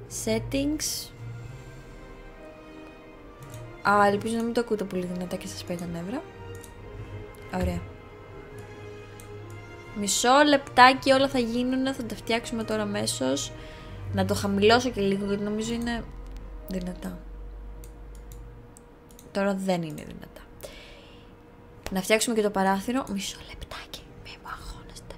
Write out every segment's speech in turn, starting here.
Settings. Α, ελπίζω να μην το ακούτε πολύ δυνατά και σας πάει τα νεύρα. Ωραία. Μισό λεπτάκι, όλα θα γίνουν, θα τα φτιάξουμε τώρα αμέσως. Να το χαμηλώσω και λίγο γιατί νομίζω είναι δυνατά. Τώρα δεν είναι δυνατά. Να φτιάξουμε και το παράθυρο. Μισό λεπτάκι, μη μου αγχώνεστε.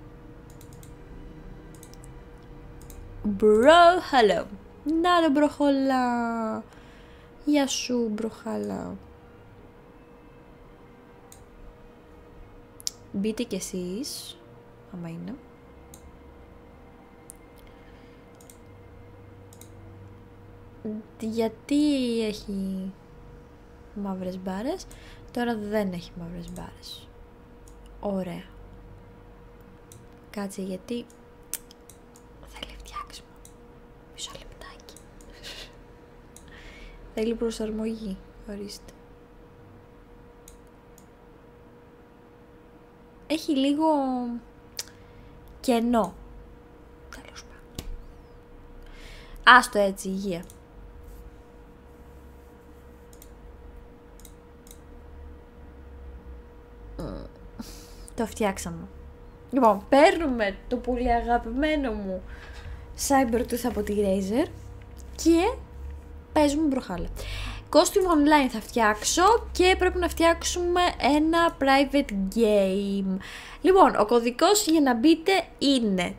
Bro, hello. Να ρε μπροχολά. Γεια σου μπροχαλά. Μπείτε κι εσείς, άμα είναι. Γιατί έχει μαύρες μπάρες? Τώρα δεν έχει μαύρες μπάρες. Ωραία. Κάτσε γιατί θέλει φτιάξιμο. Μισό λεπτάκι. Θέλει προσαρμογή. Ορίστε. Έχει λίγο κενό. Τέλος πάντων. Άστο έτσι, υγεία. Το φτιάξαμε. Λοιπόν, παίρνουμε το πολύ αγαπημένο μου Cybertooth από τη Razer και παίζουμε μπροχάλα. Costume online θα φτιάξω και πρέπει να φτιάξουμε ένα private game. Λοιπόν, ο κωδικός για να μπείτε είναι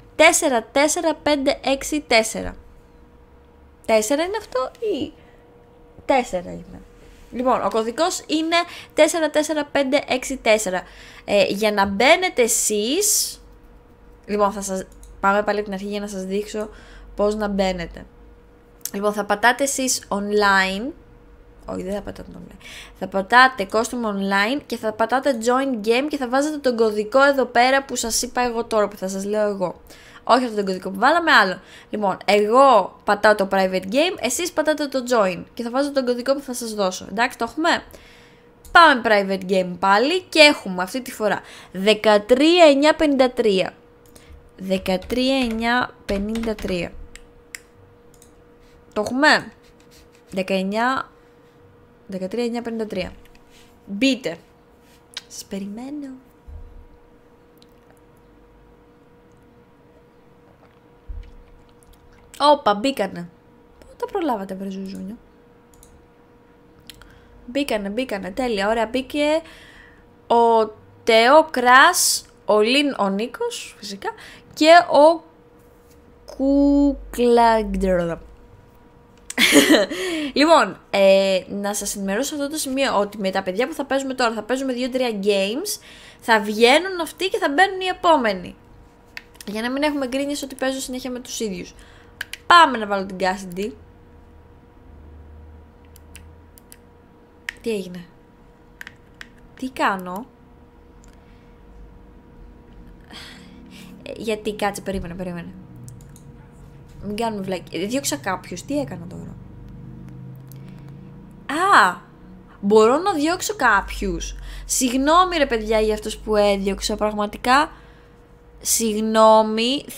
44564. 4 είναι αυτό ή 4 είναι? Λοιπόν, ο κωδικός είναι 44564. Για να μπαίνετε εσείς, λοιπόν θα σας πάμε πάλι από την αρχή για να σας δείξω πώς να μπαίνετε. Λοιπόν, θα πατάτε εσείς online. Όχι, δεν θα πατάτε online. Θα πατάτε costume online και θα πατάτε join game και θα βάζετε τον κωδικό εδώ πέρα που σας είπα εγώ τώρα, που θα σας λέω εγώ. Όχι αυτόν τον κωδικό που βάλαμε, άλλο. Λοιπόν, εγώ πατάω το private game, εσείς πατάτε το join και θα βάζω τον κωδικό που θα σας δώσω. Εντάξει, το έχουμε? Πάμε private game πάλι και έχουμε αυτή τη φορά 13953. 13953. Το έχουμε? 13953. Μπείτε. Σας περιμένω. Όπα, μπήκανε. Πού τα προλάβατε, βρε ζουζούνιο? Μπήκανε, τέλεια, ωραία. Μπήκε ο Τεό Κράς, ο Λιν, ο Νίκος, φυσικά, και ο Κουκλαγκδροδα. Λοιπόν, να σας ενημερώσω σε αυτό το σημείο ότι με τα παιδιά που θα παίζουμε τώρα, θα παίζουμε 2-3 games, θα βγαίνουν αυτοί και θα μπαίνουν οι επόμενοι. Για να μην έχουμε γκρίνιες ότι παίζω συνέχεια με τους ίδιους. Πάμε να βάλω την Cassidy. Τι έγινε? Τι κάνω? Γιατί, κάτσε, περίμενε. Μην κάνουμε βλάκι. Διώξα κάποιους, τι έκανα τώρα? Α, μπορώ να διώξω κάποιους. Συγγνώμη ρε παιδιά για αυτούς που έδιωξα, πραγματικά. Συγγνώμη,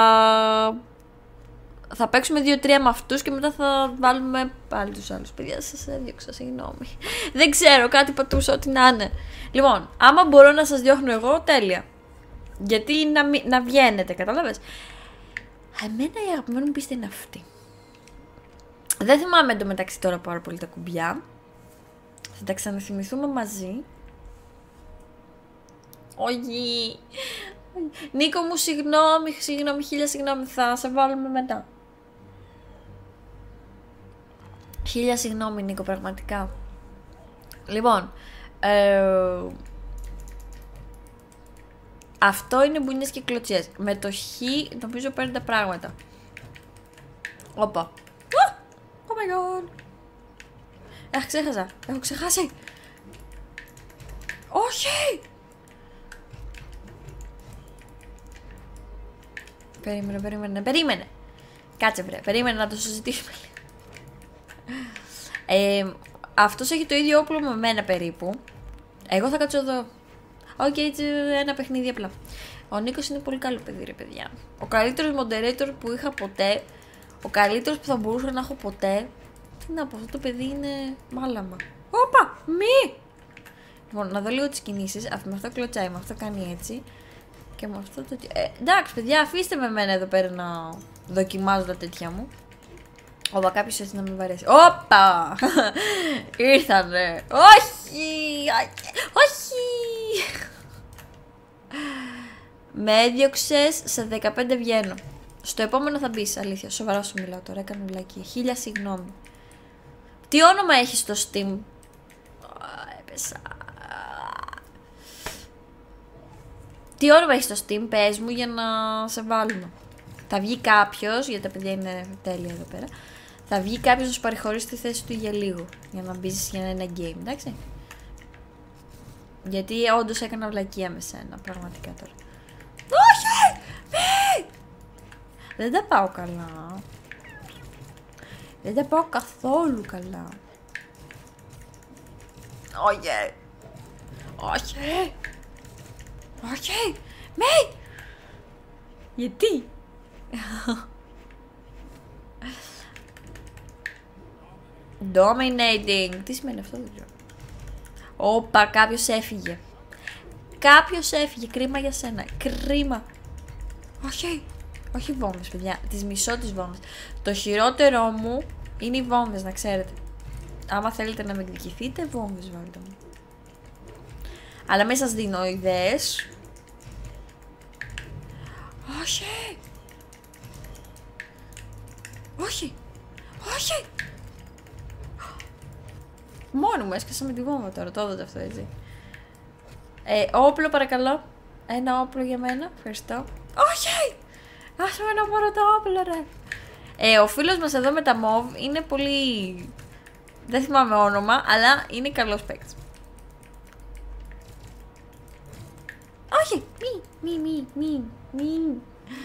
θα παίξουμε 2-3 με αυτούς και μετά θα βάλουμε πάλι τους άλλους. Παιδιά, σας έδιωξα, συγγνώμη. Δεν ξέρω, κάτι πατούσα, ό,τι να είναι. Λοιπόν, άμα μπορώ να σας διώχνω εγώ, τέλεια. Γιατί να βγαίνετε, κατάλαβες? Εμένα η αγαπημένη μου πίστη είναι αυτή. Δεν θυμάμαι εντωμεταξύ τώρα πάρα πολύ τα κουμπιά. Θα τα ξαναθυμηθούμε μαζί. Όχι. Νίκο μου, συγγνώμη, χίλια συγγνώμη. Θα σε βάλουμε μετά. Χίλια συγγνώμη, Νίκο, πραγματικά. Λοιπόν, αυτό είναι μπουνιές και κλωτσιές. Με το χ νομίζω παίρνει τα πράγματα. Όπα. Oh my god. Ξέχασα. Έχω ξεχάσει. Όχι. Περίμενε. Κάτσε βρε. Περίμενε να το συζητήσουμε. Αυτός έχει το ίδιο όπλο με μένα περίπου. Εγώ θα κάτσω εδώ. Οκ, έτσι ένα παιχνίδι απλά. Ο Νίκος είναι πολύ καλό παιδί ρε παιδιά. Ο καλύτερος moderator που είχα ποτέ. Ο καλύτερος που θα μπορούσα να έχω ποτέ. Τι να πω, αυτό το παιδί είναι μάλαμα. Όπα, μη! Λοιπόν, να δω λίγο τις κινήσεις. Με αυτό κλωτσάει, με αυτό κάνει έτσι. Και με αυτό το... εντάξει, παιδιά, αφήστε με εμένα εδώ πέρα να δοκιμάζω τα τέτοια μου. Όπα, κάποιος έτσι να με βαρέσει. Όπα! Ήρθανε. Όχι! Όχι! Με έδιωξες, σε 15 βγαίνω. Στο επόμενο θα μπεις, αλήθεια. Σοβαρά σου μιλάω τώρα, έκανα βλακία. 1000 συγγνώμη. Τι όνομα έχεις στο Steam? Έπεσα. Τι όνομα έχεις στο Steam, πες μου για να σε βάλουμε. Θα βγει κάποιος, γιατί τα παιδιά είναι τέλεια εδώ πέρα. Θα βγει κάποιος να σου παρεχωρήσει τη θέση του για λίγο. Για να μπεις για ένα game, εντάξει. Γιατί όντως έκανα βλακεία με σένα, πραγματικά τώρα. Όχι! Δεν τα πάω καλά. Δεν τα πάω καθόλου καλά. Όχι! Όχι! Όχι! Μέι! Γιατί? Dominating. Τι σημαίνει αυτό, δεν ξέρω. Όπα, κάποιος έφυγε. Κάποιος έφυγε. Κρίμα για σένα. Κρίμα. Όχι. Όχι βόμβες, παιδιά. Τις μισώ τις βόμβες. Το χειρότερό μου είναι οι βόμβες, να ξέρετε. Άμα θέλετε να με εκδικηθείτε, βόμβες βάλτε μου. Αλλά μην σας δίνω ιδέες. Όχι. Όχι. Όχι. Μόνο μου έσκασα με τη βόμβα τώρα, το έδωτε αυτό έτσι. Όπλο παρακαλώ. Ένα όπλο για μένα, ευχαριστώ. Όχι! Άσε με να πάρω το όπλο ρε. Ο φίλος μας εδώ με τα μοβ είναι πολύ... δεν θυμάμαι όνομα, αλλά είναι καλός παίκτης. Όχι! Μη.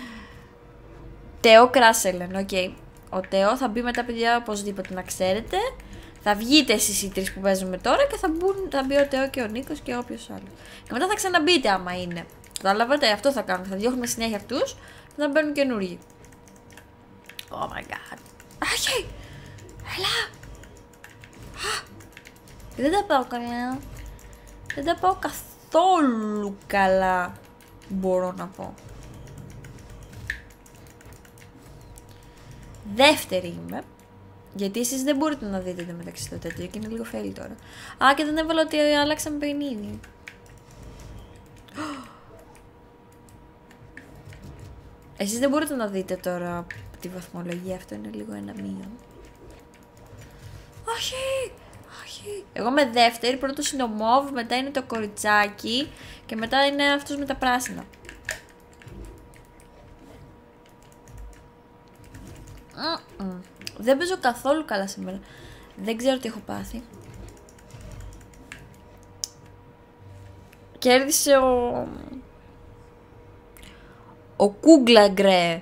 Τέο Κράσελεν, οκ. Ο Τέο θα μπει μετά, παιδιά, οπωσδήποτε, να ξέρετε. Θα βγείτε εσείς οι τρεις που παίζουμε τώρα και θα μπει ο Τέο και ο Νίκος και όποιος άλλος. Και μετά θα ξαναμπείτε άμα είναι. Κατάλαβατε, αυτό θα κάνουμε. Θα διώχνουμε συνέχεια αυτούς και θα μπαίνουν καινούργοι. Oh my god. Όχι! Έλα! Δεν τα πάω καλά. Δεν τα πάω καθόλου καλά, μπορώ να πω. Δεύτερη είμαι. Γιατί εσείς δεν μπορείτε να δείτε μεταξύ το τέτοιο και είναι λίγο fail τώρα. Α, και δεν έβαλα ότι αλλάξαμε παιχνίδι. Εσείς δεν μπορείτε να δείτε τώρα τη βαθμολογία, αυτό είναι λίγο ένα μείον. Όχι! Όχι! Εγώ είμαι δεύτερη, πρώτος είναι ο Μόβ, μετά είναι το κοριτσάκι και μετά είναι αυτός με τα πράσινα. Δεν παίζω καθόλου καλά σήμερα. Δεν ξέρω τι έχω πάθει. Κέρδισε ο Κούγκλαγκρε.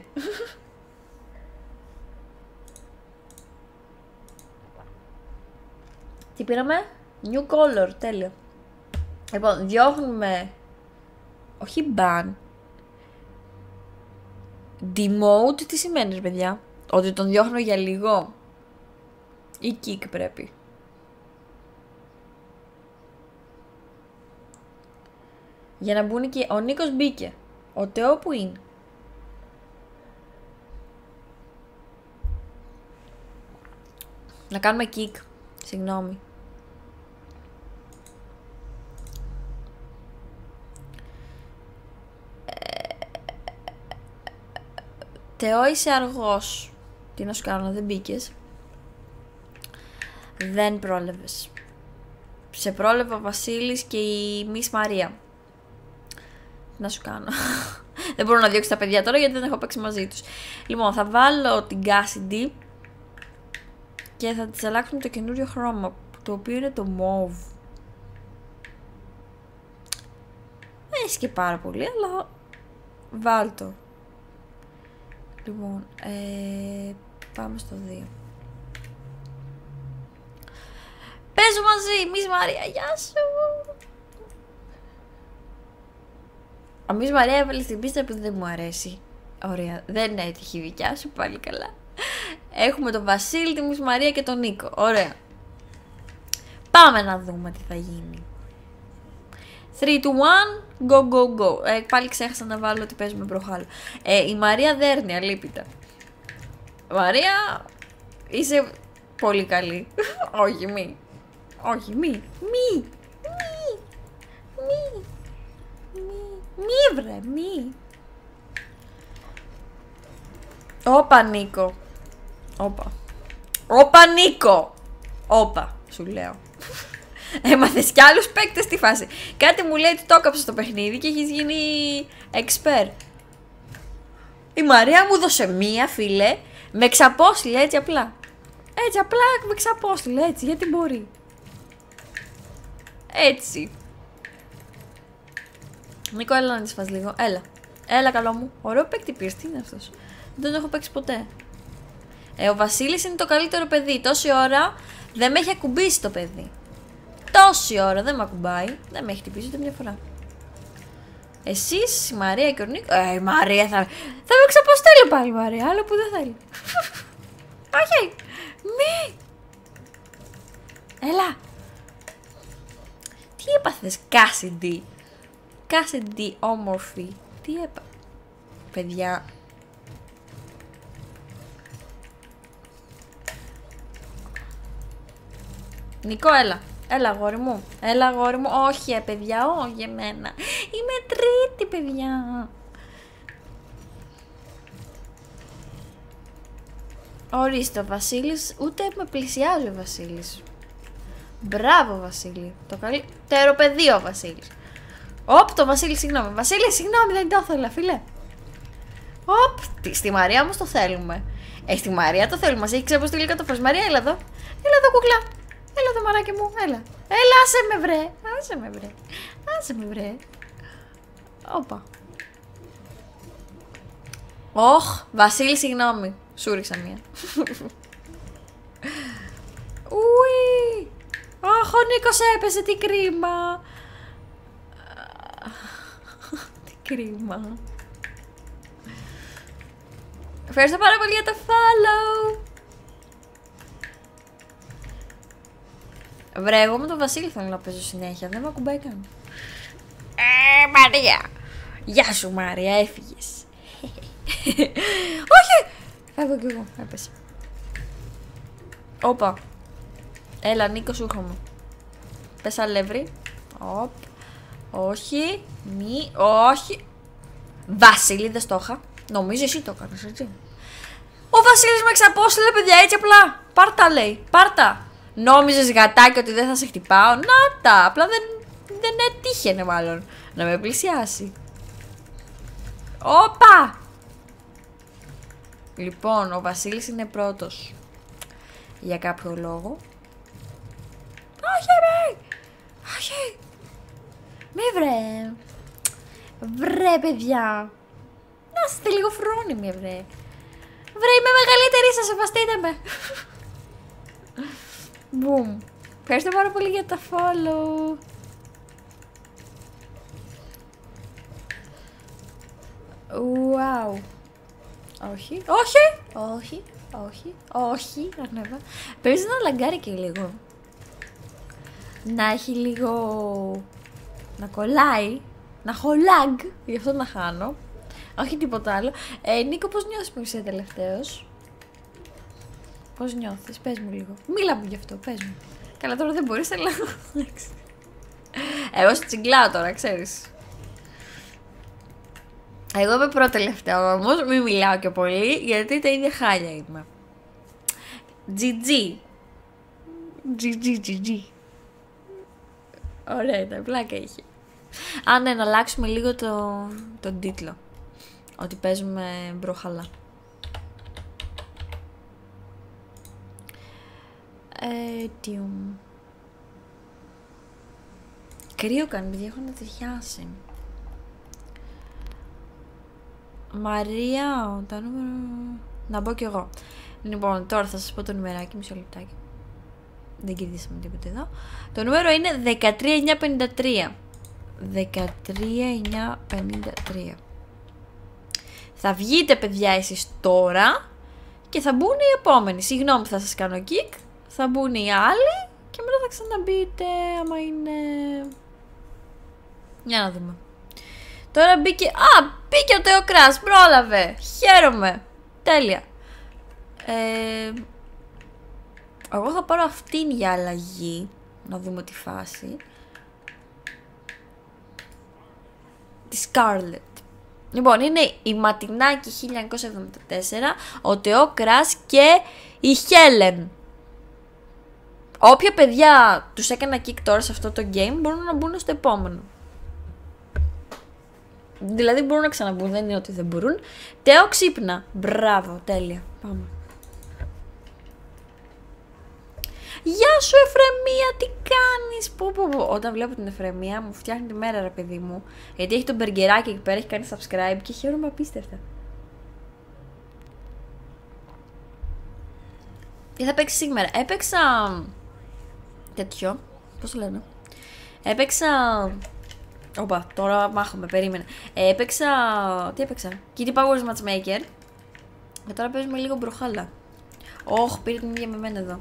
Τι πήραμε? New color, τέλειο. Λοιπόν, διώχνουμε... όχι ban. Demote, τι σημαίνει, παιδιά? Ότι τον διώχνω για λίγο. Ή kick πρέπει. Για να μπουν και... Ο Νίκος μπήκε. Ο Τεό που είναι? Να κάνουμε kick. Συγγνώμη. Τεό, είσαι αργός. Τι να σου κάνω, δεν μπήκες. Δεν πρόλαβες. Σε πρόλαβε ο Βασίλης και η Miss Μαρία. Τι να σου κάνω. Δεν μπορώ να διώξω τα παιδιά τώρα γιατί δεν έχω παίξει μαζί τους. Λοιπόν, θα βάλω την Cassidy και θα της αλλάξουμε το καινούριο χρώμα, το οποίο είναι το mauve. Δεν έχει και πάρα πολύ, αλλά βάλτο. Λοιπόν, πάμε στο 2. Παίζω μαζί, Miss Μαρία, γεια σου. Ο Miss Μαρία έβαλε στην πίστα που δεν μου αρέσει. Ωραία, δεν έτυχε η δικιά σου, πάλι καλά. Έχουμε τον Βασίλη, τη Μισ Μαρία και τον Νίκο. Ωραία. Πάμε να δούμε τι θα γίνει. 3, 2, 1, go, go, go. Πάλι ξέχασα να βάλω ότι παίζουμε μπροχάλο. Η Μαρία δέρνει αλίπητα. Μαρία, είσαι πολύ καλή. Όχι, μη. Όχι, μη. Μη, βρε, μη. Όπα, Νίκο. Όπα, Νίκο. Όπα, σου λέω. Έμαθες κι άλλους παίκτες στη φάση. Κάτι μου λέει ότι το έκαψες στο παιχνίδι και έχεις γίνει expert. Η Μαρία μου δώσε μία, φίλε, με ξαπόστηλε έτσι απλά. Έτσι απλά με ξαπόστηλε έτσι, γιατί μπορεί. Έτσι. Νίκο, έλα να της φας λίγο. Έλα καλό μου. Ωραίο παίκτη πήρες, τι είναι αυτός. Δεν τον έχω παίξει ποτέ. Ο Βασίλης είναι το καλύτερο παιδί. Τόση ώρα δεν με έχει ακουμπήσει το παιδί. Τόση ώρα δεν με ακουμπάει. Δεν με έχει χτυπήσει ούτε μια φορά. Εσείς, η Μαρία και ο Νίκο. Η Μαρία θα με ξαποστέλει πάλι, η Μαρία. Άλλο που δεν θέλει. Όχι. Μη. Έλα. Τι έπαθες, Κάσιντι. Κάσιντι, όμορφη. Τι έπα. Παιδιά. Νικό, έλα. Έλα, αγόρι μου. Έλα, αγόρι μου. Όχι, παιδιά, όχι εμένα. Είμαι τρίτη, παιδιά. Ορίστε, ο Βασίλης. Ούτε με πλησιάζει ο Βασίλης. Μπράβο, Βασίλη. Το καλύτερο παιδί ο Βασίλης. Το Βασίλη, συγγνώμη. Βασίλη, συγγνώμη, δεν το ήθελα, φίλε. Στη Μαρία όμως το θέλουμε. Στη Μαρία το θέλουμε. Μας έχει ξαποστείλει κατ' Μαρία, έλα εδώ. Έλα εδώ, κουκλά. Έλα εδώ, μαράκι μου, έλα. Έλα, άσε με βρε. Όπα. Βασίλη, συγγνώμη. Σου ρίξα μία. Ουι. Ο Νίκος έπεσε, τι κρίμα. Τι κρίμα. Ευχαριστώ πάρα πολύ για το follow. Βρε, εγώ με τον Βασίλη θέλω να παίζω συνέχεια. Δεν με ακουμπάει καν. Μαρία. Γεια σου, Μαρία, έφυγες. Όχι. Φεύγω κι εγώ, έπεσε. Όπα. Έλα, Νίκο, σου έρχομαι. Πες αλεύρι. Όχι. Όχι. Βασίλη, δεν στο είχα. Νομίζω εσύ το έκανες, έτσι. Ο Βασίλης με ξαπόστειλε, παιδιά, έτσι απλά. Πάρτα, λέει. Πάρτα. Νόμιζες, γατάκι, ότι δεν θα σε χτυπάω. Να τα. Απλά δεν έτυχαινε μάλλον να με πλησιάσει. Όπα. Λοιπόν, ο Βασίλης είναι πρώτος. Για κάποιο λόγο. Όχι. Μη βρε, παιδιά. Να είστε λίγο φρόνιμοι, βρε. Βρε, είμαι μεγαλύτερη, σας σεβαστείτε με. Μπουμ. Ευχαριστώ πάρα πολύ για τα follow. Wow. Όχι. Ανέβα. Πρέπει να λαγκάρει και λίγο. Να έχει λίγο. Να κολλάει. Να έχω lag. Γι' αυτό να χάνω. Όχι τίποτα άλλο. Νίκο, πώς νιώθεις που είσαι τελευταίος? Πώς νιώθεις? Πες μου λίγο. Μίλα μου γι' αυτό, πες μου. Καλά, τώρα δεν μπορείς, αλλά. Εγώ σου τσιγκλάω τώρα, ξέρεις. Εγώ είμαι πρώτη-τελευταία όμως, μην μιλάω και πολύ, γιατί τα ίδια χάλια είμαι. GG. Ωραία ήταν, πλάκα είχε. Ναι, να αλλάξουμε λίγο τον τίτλο. Ότι παίζουμε μπροχαλά. Κρύο κάνει, παιδιά, έχω να ταιριάσει. Μαρία, τα νούμερα. Να μπω κι εγώ. Λοιπόν, τώρα θα σας πω το νουμεράκι, μισό λεπτάκι. Δεν κερδίσαμε τίποτα εδώ. Το νούμερο είναι 13953. 13953. Θα βγείτε, παιδιά, εσείς τώρα και θα μπουν οι επόμενοι. Συγγνώμη που θα σας κάνω kick, θα μπουν οι άλλοι και μετά θα ξαναμπείτε άμα είναι... Για να δούμε. Τώρα μπήκε... μπήκε ο Τεοκράς, πρόλαβε. Χαίρομαι. Τέλεια. Εγώ θα πάρω αυτήν για αλλαγή. Να δούμε τη φάση. Τη Scarlet. Λοιπόν, είναι η Ματινάκη 1974, ο Τεοκράς και η Χέλεν. Όποια παιδιά τους έκανα kick τώρα σε αυτό το game μπορούν να μπουν στο επόμενο. Δηλαδή μπορούν να ξαναμπούν, δεν είναι ότι δεν μπορούν. Τέο, ξύπνα. Μπράβο, τέλεια. Πάμε. Γεια σου Εφρεμία, τι κάνεις? Όταν βλέπω την Εφρεμία μου φτιάχνει τη μέρα ρε παιδί μου. Γιατί έχει τον μπεργκεράκι εκεί πέρα, έχει κάνει subscribe και χαίρομαι απίστευτα. Τι θα παίξει σήμερα? Έπαιξα... τέτοιο, πώς το λένε? Έπαιξα... Όπα, τώρα μάχομαι, περίμενε. Έπαιξα... Τι έπαιξα? Kitty Powers Matchmaker. Και τώρα παίζουμε λίγο μπροχάλα. Πήρε την ίδια με μένα εδώ.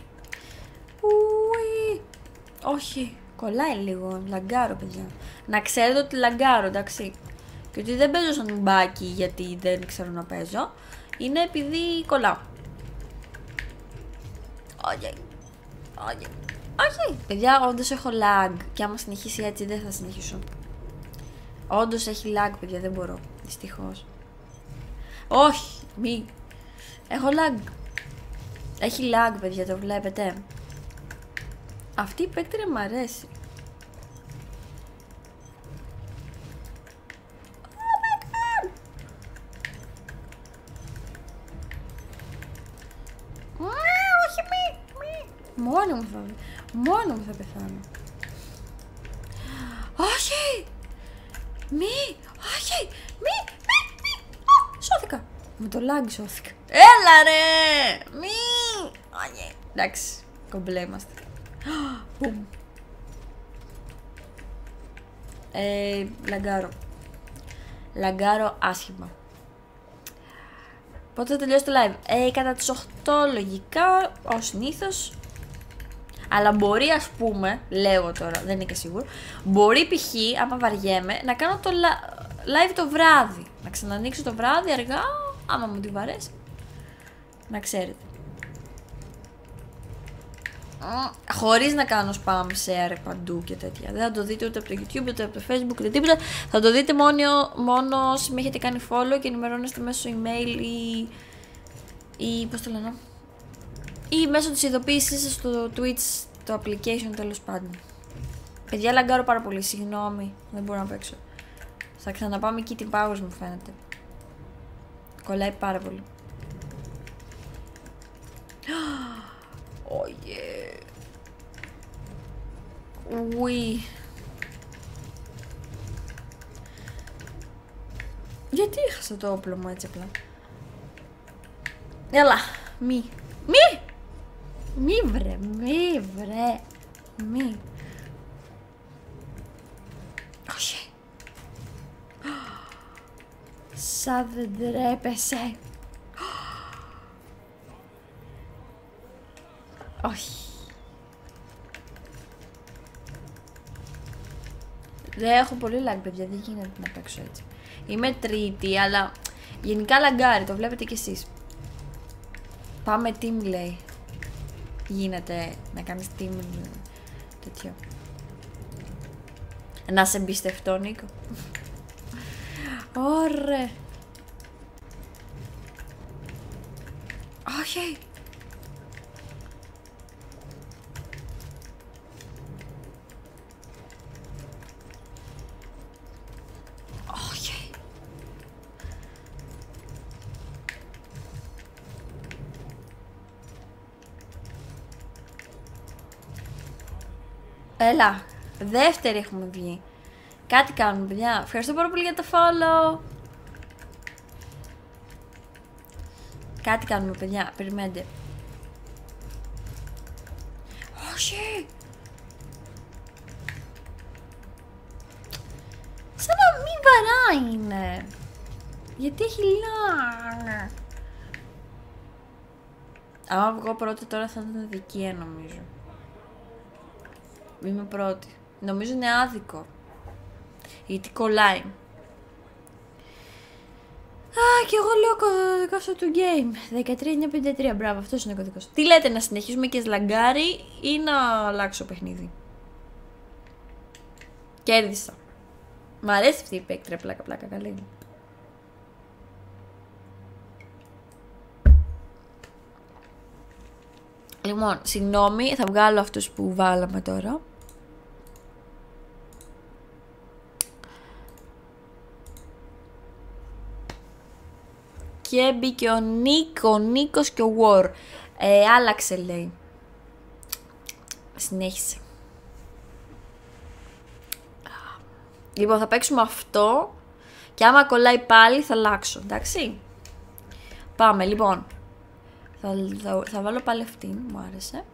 Όχι, κολλάει λίγο, λαγκάρω παιδιά. Να ξέρετε ότι λαγκάρω, εντάξει. Και ότι δεν παίζω σαν νουμπάκι γιατί δεν ξέρω να παίζω. Είναι επειδή κολλάω. Όχι, παιδιά, όντως έχω lag. Και άμα συνεχίσει έτσι δεν θα συνεχίσω. Όντως έχει lag, παιδιά, δεν μπορώ. Δυστυχώς. Όχι, μη. Έχω lag. Έχει lag, παιδιά, το βλέπετε? Αυτή η παίκτρια μ' αρέσει. Oh my god! Όχι, μη. Μόνο μου θα πεθάνω. Όχι! Όχι! Σώθηκα. Με το lag σώθηκα. Έλα ρε! Όχι. Εντάξει, κομπλέ είμαστε. Λαγκάρω άσχημα. Πότε θα τελειώσει το live? Κατά τις 8 λογικά, ως συνήθως. Αλλά μπορεί, ας πούμε, λέω τώρα, δεν είναι και σίγουρο, μπορεί π.χ. άμα βαριέμαι να κάνω το live το βράδυ. Να ξανανοίξω το βράδυ αργά, άμα μου τη βαρέσει. Να ξέρετε. Χωρίς να κάνω spam share παντού και τέτοια. Δεν θα το δείτε ούτε από το YouTube ούτε από το Facebook ούτε τίποτα. Θα το δείτε μόνο όσοι με έχετε κάνει follow και ενημερώνεστε μέσω email ή πώς το λένε, ή μέσω της ειδοποίησης στο Twitch, το application, τέλος πάντων. Παιδιά, λαγκάρω πάρα πολύ, συγγνώμη, δεν μπορώ να παίξω. Θα ξαναπάμε Kitty Powers μου φαίνεται. Κολλάει πάρα πολύ. Oh yeah. Ουι. Γιατί έχασα το όπλο μου έτσι απλά? Έλα, μη βρε. Όχι. Σαν δεν τρέπεσαι. Όχι. Δεν έχω πολύ lag, παιδιά, δεν γίνεται να παίξω έτσι. Είμαι τρίτη, αλλά γενικά λαγκάρει, το βλέπετε κι εσείς. Πάμε team, λέει. Γίνεται να κάνεις team τέτοιο. Να σε εμπιστευτώ, Νίκο. Ωραία. Όχι. Έλα, δεύτερη έχουμε βγει. Κάτι κάνουμε, παιδιά. Ευχαριστώ πάρα πολύ για το follow. Κάτι κάνουμε, παιδιά. Περιμένετε. Όχι. Σαν να μην βαράει είναι. Γιατί έχει lag. Άμα βγω πρώτη τώρα θα ήταν δικία νομίζω. Είμαι πρώτη. Νομίζω είναι άδικο. Γιατί κολλάει. Α, και εγώ λέω κωδικό σου του game. 13953, μπράβο, αυτός είναι ο κωδικός. Τι λέτε, να συνεχίσουμε και σλαγκάρι ή να αλλάξω παιχνίδι? Κέρδισα. Μ' αρέσει αυτή η παίκτρια, πλάκα, καλή. Λοιπόν, συγγνώμη, θα βγάλω αυτούς που βάλαμε τώρα. Και μπήκε ο Νίκος και ο War. Άλλαξε λέει. Συνέχισε. Λοιπόν, θα παίξουμε αυτό. Και άμα κολλάει πάλι θα αλλάξω, εντάξει. Πάμε, λοιπόν. Θα βάλω πάλι αυτήν, μου άρεσε.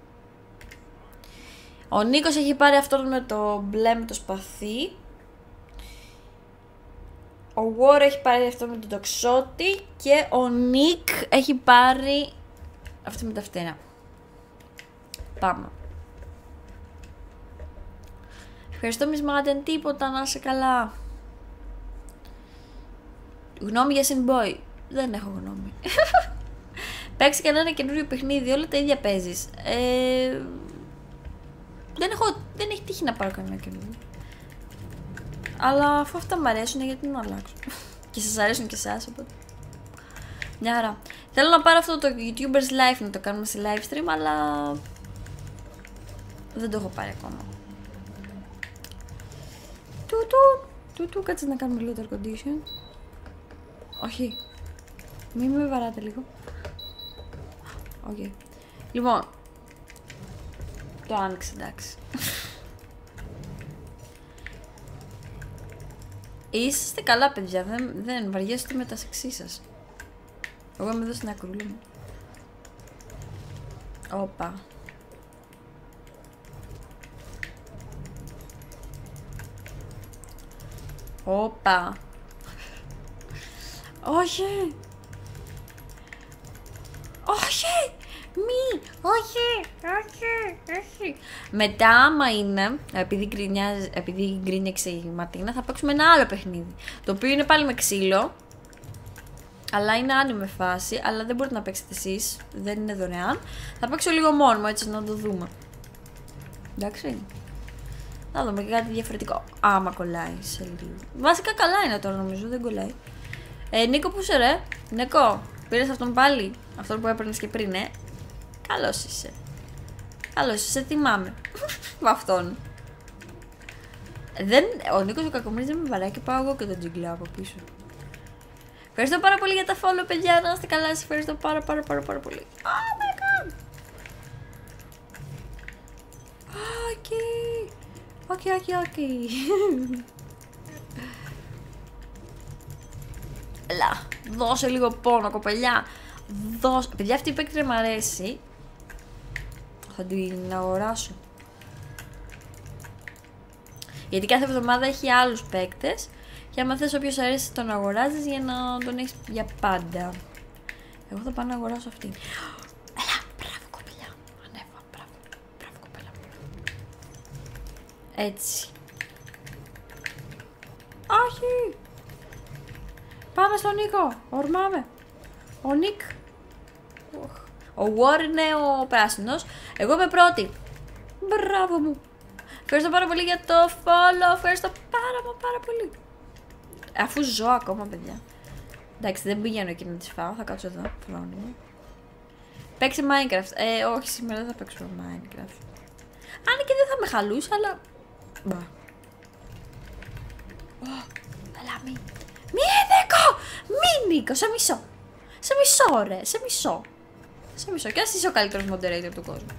Ο Νίκος έχει πάρει αυτόν με το μπλε με το σπαθί. Ο War έχει πάρει αυτό με τον τοξότη. Και ο Νίκ έχει πάρει αυτή με τα φτερά. Πάμε. Ευχαριστώ Miss Madden, τίποτα, να είσαι καλά. Γνώμη για Sinboy? Δεν έχω γνώμη. Παίξει κανένα καινούριο παιχνίδι, όλα τα ίδια παίζεις. Δεν έχει τύχει να πάρω κανένα καινούριο. Αλλά αφού αυτά μου αρέσουν, γιατί να αλλάξω. Και σας αρέσουν και εσάς, οπότε. Μια χαρά. Θέλω να πάρω αυτό το YouTubers Live, να το κάνουμε σε live stream, αλλά δεν το έχω πάρει ακόμα. Τούτου, κάτσε να κάνουμε λίγο το air condition. Όχι. Μην με βαράτε λίγο. Okay. Λοιπόν, το άνοιξε, εντάξει. Είσαστε καλά παιδιά, δεν βαριέστε με τα σεξί σας. Εγώ είμαι εδώ στην ακρούλα μου. Όπα. Όπα. Όχι. Όχι. Όχι. Μετά, άμα είναι, επειδή γκρίνιαξε η Ματίνα, θα παίξουμε ένα άλλο παιχνίδι. Το οποίο είναι πάλι με ξύλο. Αλλά είναι άνιμε φάση. Αλλά δεν μπορείτε να παίξετε εσείς. Δεν είναι δωρεάν. Θα παίξω λίγο μόνο μου, έτσι να το δούμε. Εντάξει. Να δούμε και κάτι διαφορετικό. Άμα κολλάει σε λίγο. Βασικά καλά είναι τώρα νομίζω, δεν κολλάει. Νίκο, πού είσαι ρε? Νίκο, πήρες αυτόν πάλι? Αυτόν που έπαιρνες και πριν, Καλώς είσαι. Καλώς είσαι, θυμάμαι. Με αυτόν. Ο Νίκος ο Κακομοίρης δεν με βαράει και πάω εγώ και τον τζιγκλάω από πίσω. Ευχαριστώ πάρα πολύ για τα follow, παιδιά. Να είστε καλά, σας ευχαριστώ πάρα πολύ. Oh my god. Okay. Έλα, δώσε λίγο πόνο, κοπελιά. Παιδιά, αυτή η παίκτρια μου αρέσει. Θα την αγοράσω. Γιατί κάθε εβδομάδα έχει άλλους παίκτες. Και άμα θες όποιος αρέσει τον αγοράζεις για να τον έχεις για πάντα. Εγώ θα πάω να αγοράσω αυτήν. Έλα, μπράβο κοπελιά. Ανέβα, μπράβο κοπέλα. Έτσι. Όχι. Πάμε στον Νίκο. Ορμάμε. Ο Νίκ. Ο War είναι ο πράσινος. Εγώ είμαι πρώτη. Μπράβο μου. Ευχαριστώ πάρα πολύ για το follow. Ευχαριστώ πάρα πολύ. Αφού ζω ακόμα, παιδιά. Εντάξει, δεν πηγαίνω εκεί να τις φάω. Θα κάτσω εδώ. Φρόνιμο. Παίξε Minecraft. Όχι, σήμερα δεν θα παίξω Minecraft. Αν και δεν θα με χαλούσε, αλλά. Μπα. Έλα, μη, Νίκο, σε μισό. Σε μισό, ρε. Σε μισό. Και ας είσαι ο καλύτερος moderator του κόσμου.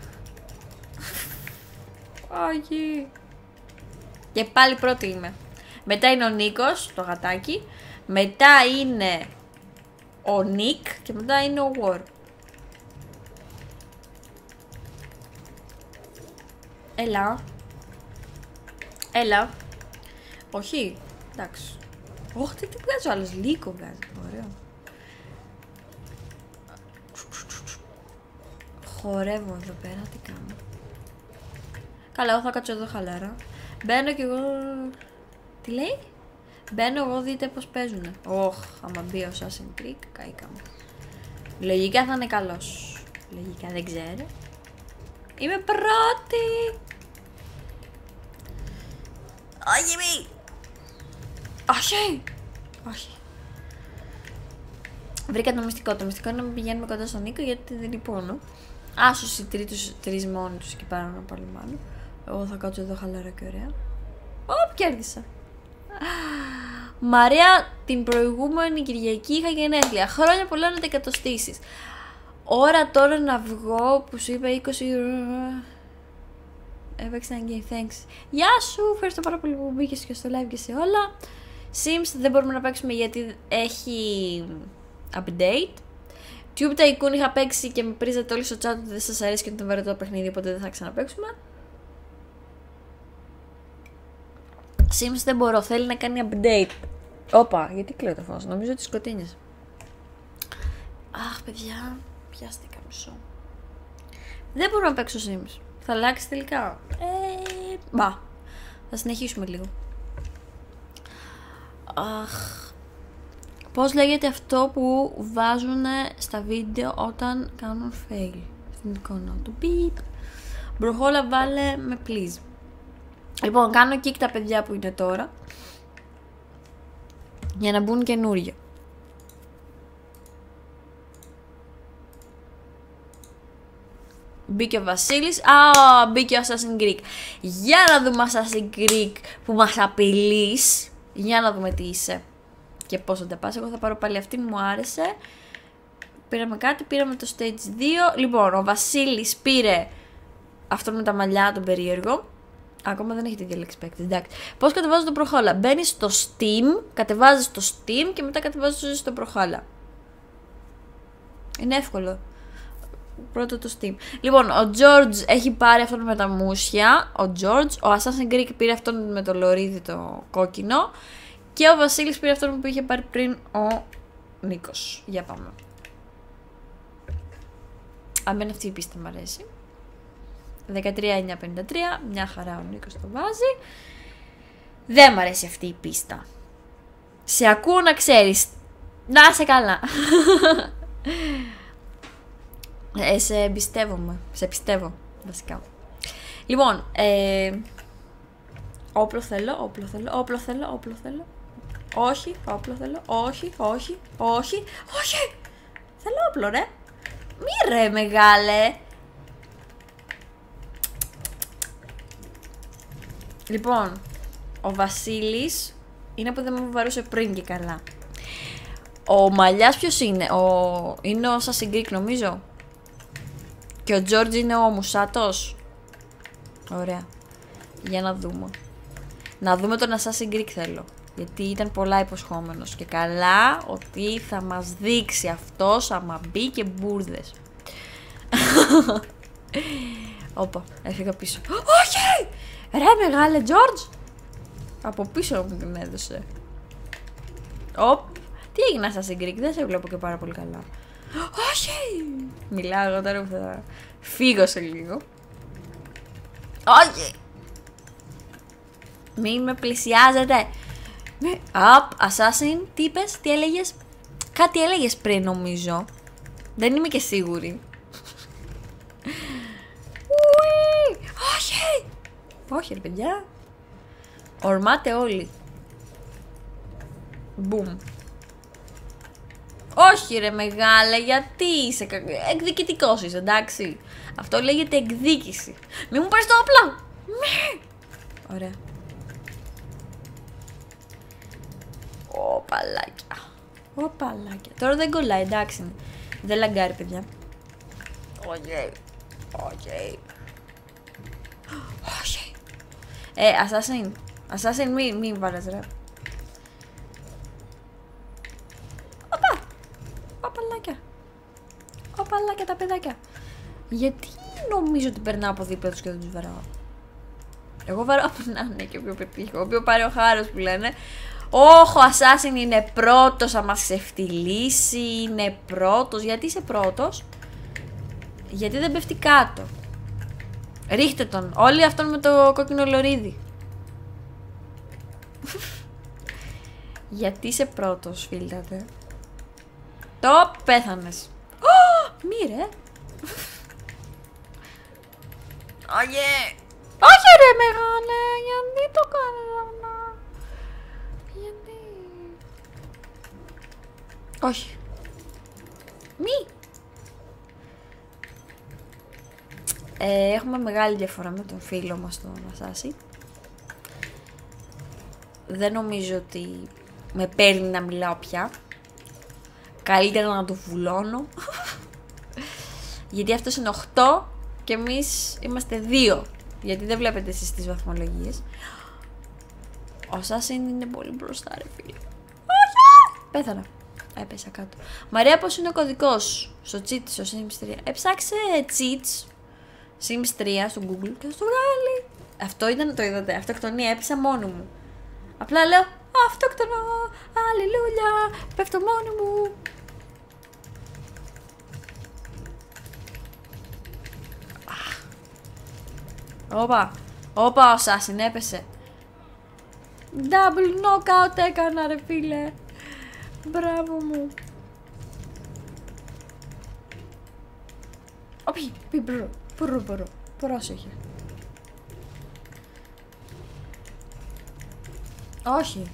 Όχι. Και πάλι πρώτη είμαι. Μετά είναι ο Νίκος, το γατάκι. Μετά είναι ο Νίκ. Και μετά είναι ο War. Έλα. Όχι. Εντάξει. Όχι, τι βγάζει ο άλλος. Λύκο βγάζει. Ωραίο. χορεύω εδώ πέρα, τι κάνω. Καλά, εγώ θα κάτσω εδώ χαλάρα. Μπαίνω κι εγώ... Τι λέει? Μπαίνω εγώ, δείτε πως παίζουνε. Ωχ, άμα μπει ο Assassin's Creed, καήκαμε. Λογικά θα είναι καλός. Λογικά, δεν ξέρω. Είμαι πρώτη! Όχι μη! Όχι! Όχι. Βρήκα το μυστικό. Το μυστικό είναι να πηγαίνουμε κοντά στον Νίκο γιατί δεν υπόνο. Άσους οι τρεις μόνοι τους και πάρουν ένα πάλι μάλλον. Εγώ θα κάτσω εδώ χαλαρά και ωραία. Ωπ, κέρδισα. Μαρία, την προηγούμενη Κυριακή είχα γενέθλια. Χρόνια πολλά να τα εκατοστήσεις. Ώρα τώρα να βγω που σου είπα 20. Έπαιξα ένα game, thanks. Γεια σου, ευχαριστώ πάρα πολύ που μπήκες και στο live και σε όλα. Sims δεν μπορούμε να παίξουμε γιατί έχει update. Tube Tycoon είχα παίξει και με πρίζατε όλοι στο chat ότι δεν σας αρέσει και ότι δεν βαρετώ το παιχνίδι, οπότε δεν θα ξαναπαίξουμε. Sims δεν μπορώ, θέλει να κάνει update. Όπα, γιατί κλαίω το φως, νομίζω ότι σκοτίνιες. Αχ, παιδιά, πιάστηκα μισό. Δεν μπορώ να παίξω Sims. Θα αλλάξει τελικά. Μπα. Θα συνεχίσουμε λίγο. Αχ. Πώς λέγεται αυτό που βάζουν στα βίντεο όταν κάνουν fail? Στην εικόνα του. Beep. Μπροχόλα βάλε με please. Λοιπόν, κάνω kick τα παιδιά που είναι τώρα. Για να μπουν καινούργια. Μπήκε ο Βασίλης. Μπήκε ο Assassin's Creed. Για να δούμε Assassin's Creed που μας απειλείς. Για να δούμε τι είσαι. Και πόσο τα πας. Εγώ θα πάρω πάλι αυτήν, μου άρεσε. Πήραμε κάτι, πήραμε το stage 2. Λοιπόν, ο Βασίλης πήρε αυτό με τα μαλλιά, τον περίεργο. Ακόμα δεν έχει τη διάλεξη παίκτη. Εντάξει. Πώς κατεβάζω το προχόλα? Μπαίνεις στο Steam, κατεβάζεις το Steam και μετά κατεβάζεις το προχόλα. Είναι εύκολο. Πρώτο το Steam. Λοιπόν, ο George έχει πάρει αυτόν με τα μουσια. Ο George. Ο Assassin's Creed πήρε αυτόν με το λωρίδι το κόκκινο. Και ο Βασίλης πήρε αυτόν που είχε πάρει πριν ο Νίκος. Για πάμε. Αμένα αυτή η πίστα μου αρέσει. 13.953. Μια χαρά ο Νίκος το βάζει. Δεν μ' αρέσει αυτή η πίστα. Σε ακούω να ξέρεις. Να είσαι καλά. Σε εμπιστεύομαι. Σε πιστεύω βασικά. Λοιπόν, όπλο θέλω, όπλο θέλω, όπλο θέλω, όπλο θέλω. Όχι, όπλο θέλω, όχι, όχι, όχι, όχι. Θέλω όπλο ρε. Μη ρε μεγάλε. Λοιπόν, ο Βασίλης είναι που δεν με βαρούσε πριν και καλά. Ο Μαλλιάς ποιος είναι? Είναι ο Assassin's Creed νομίζω. Και ο George είναι ο Μουσάτος. Ωραία. Για να δούμε. Να δούμε τον Assassin's Creed θέλω. Γιατί ήταν πολλά υποσχόμενος. Και καλά ότι θα μας δείξει αυτός άμα μπει και μπουρδες. Όπα, έφυγα πίσω. Όχι! Ρε μεγάλε George! Από πίσω μου την έδωσε. Οπ. Τι έγινε Assassin's Creed? Δεν σε βλέπω και πάρα πολύ καλά. Όχι! Μιλάω εγώ τώρα που θα φύγω σε λίγο. Όχι! Μην με πλησιάζετε. Απ, Assassin, τι είπες, τι έλεγες? Κάτι έλεγες πριν νομίζω. Δεν είμαι και σίγουρη. Όχι! Όχι ρε παιδιά. Ορμάτε όλοι. Μπουμ. Όχι ρε μεγάλε, γιατί είσαι εκδικητικός είσαι, εντάξει. Αυτό λέγεται εκδίκηση. Μη μου πάρεις το όπλο. Μη. Ωραία. Οπαλάκια. Οπαλάκια. Τώρα δεν κολλάει, εντάξει. Δεν λαγκάρει παιδιά. Όχι. Όχι. Όχι. Assassin. Assassin μην βάλες ρε. Οπα. Οπαλάκια. Οπαλάκια τα παιδάκια. Γιατί νομίζω ότι περνάω από δίπλα τους και δεν τους βαράω? Εγώ βαράω από να είναι και πιο πετύχω. Όποιο πάρει ο χάρος που λένε. Όχι, ο Assassin είναι πρώτος, θα μας ξεφτυλίσει, είναι πρώτος. Γιατί είσαι πρώτος? Γιατί δεν πέφτει κάτω? Ρίχτε τον. Όλοι αυτόν με το κόκκινο λωρίδι. Γιατί είσαι πρώτος, φίλτατε? Το πέθανες. Μη ρε. Όχι ρε μεγάλε. Γιατί το κάνεις αυτό? Γιατί? Όχι. Μη. Έχουμε μεγάλη διαφορά με τον φίλο μας τον Ασάση. Δεν νομίζω ότι με παίρνει να μιλάω πια. Καλύτερα να το βουλώνω. Γιατί αυτός είναι 8 και εμείς είμαστε 2. Γιατί δεν βλέπετε εσείς τις βαθμολογίες. Ο Assassin είναι πολύ μπροστά ρε φίλε. Όχι! Πέθανα. Έπεσα κάτω. Μαρία, πώς είναι ο κωδικός στο cheat, στο Sims 3? Έψαξε cheats Sims 3 στο Google και θα στο βγάλει. Αυτό ήταν, το είδατε, αυτοκτονία, έπεσα μόνο μου. Απλά λέω αυτοκτονώ, αλληλούια, πέφτω μόνη μου. Όπα, ο Assassin έπεσε. Double knockout έκανα ρε φίλε. Μπράβο μου. Όχι, πρόσεχε. Όχι.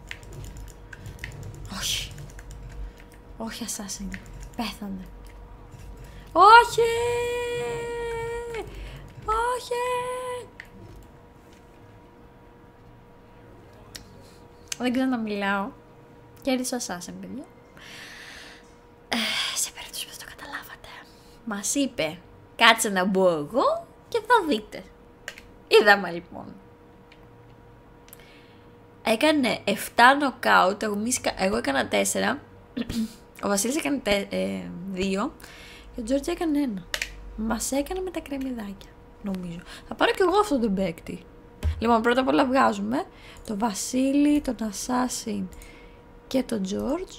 Όχι. Όχι, Assassin. Πέθανε. Όχι. Όχι. Δεν ξέρω να μιλάω. Κέρδισε ο Assassin, παιδιά. Σε περίπτωση που δεν το καταλάβατε. Μας είπε, κάτσε να μπω εγώ και θα δείτε. Είδαμε λοιπόν. Έκανε 7 νοκάουτ, εγώ έκανα 4. Ο Βασίλης έκανε 2 και ο Τζόρτζ έκανε 1. Μας έκανε με τα κρεμμυδάκια, νομίζω. Θα πάρω κι εγώ αυτόν τον παίκτη. Λοιπόν, πρώτα απ' όλα βγάζουμε το Βασίλη, τον Assassin και τον George.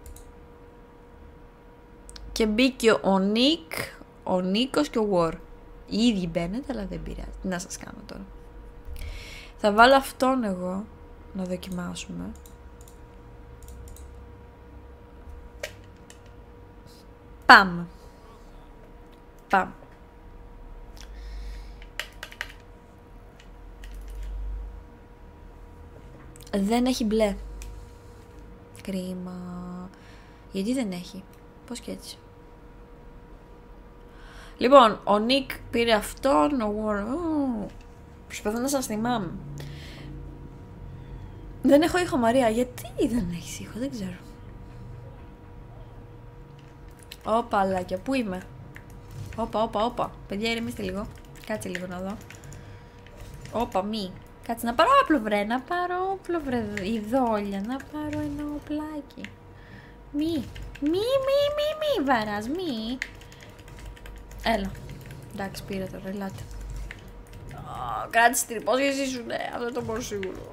Και μπήκε ο Νίκος και ο War. Οι ίδιοι μπαίνετε, αλλά δεν πειράζει. Τι να σας κάνω τώρα. Θα βάλω αυτόν εγώ να δοκιμάσουμε. Πάμε. Δεν έχει μπλε. Κρίμα. Γιατί δεν έχει? Πώς και έτσι? Λοιπόν, ο Νίκ πήρε αυτόν, ο War... Προσπαθώ να σας θυμάμαι. Δεν έχω ήχο, Μαρία. Γιατί δεν έχεις ήχο? Δεν ξέρω. Όπα, αλάκια. Πού είμαι? Όπα. Παιδιά, ηρεμήστε λίγο. Κάτσε λίγο να δω. Όπα, μη. Κάτσε να πάρω όπλο, βρε. Να πάρω όπλο, βρε. Η δόλια. Να πάρω ένα οπλάκι. Μη βαράς, μη. Έλα. Εντάξει, πήρα τώρα, ελάτε. Κράτησε την υπόσχεσή σου, ναι. Αυτό το μπορώ σίγουρο.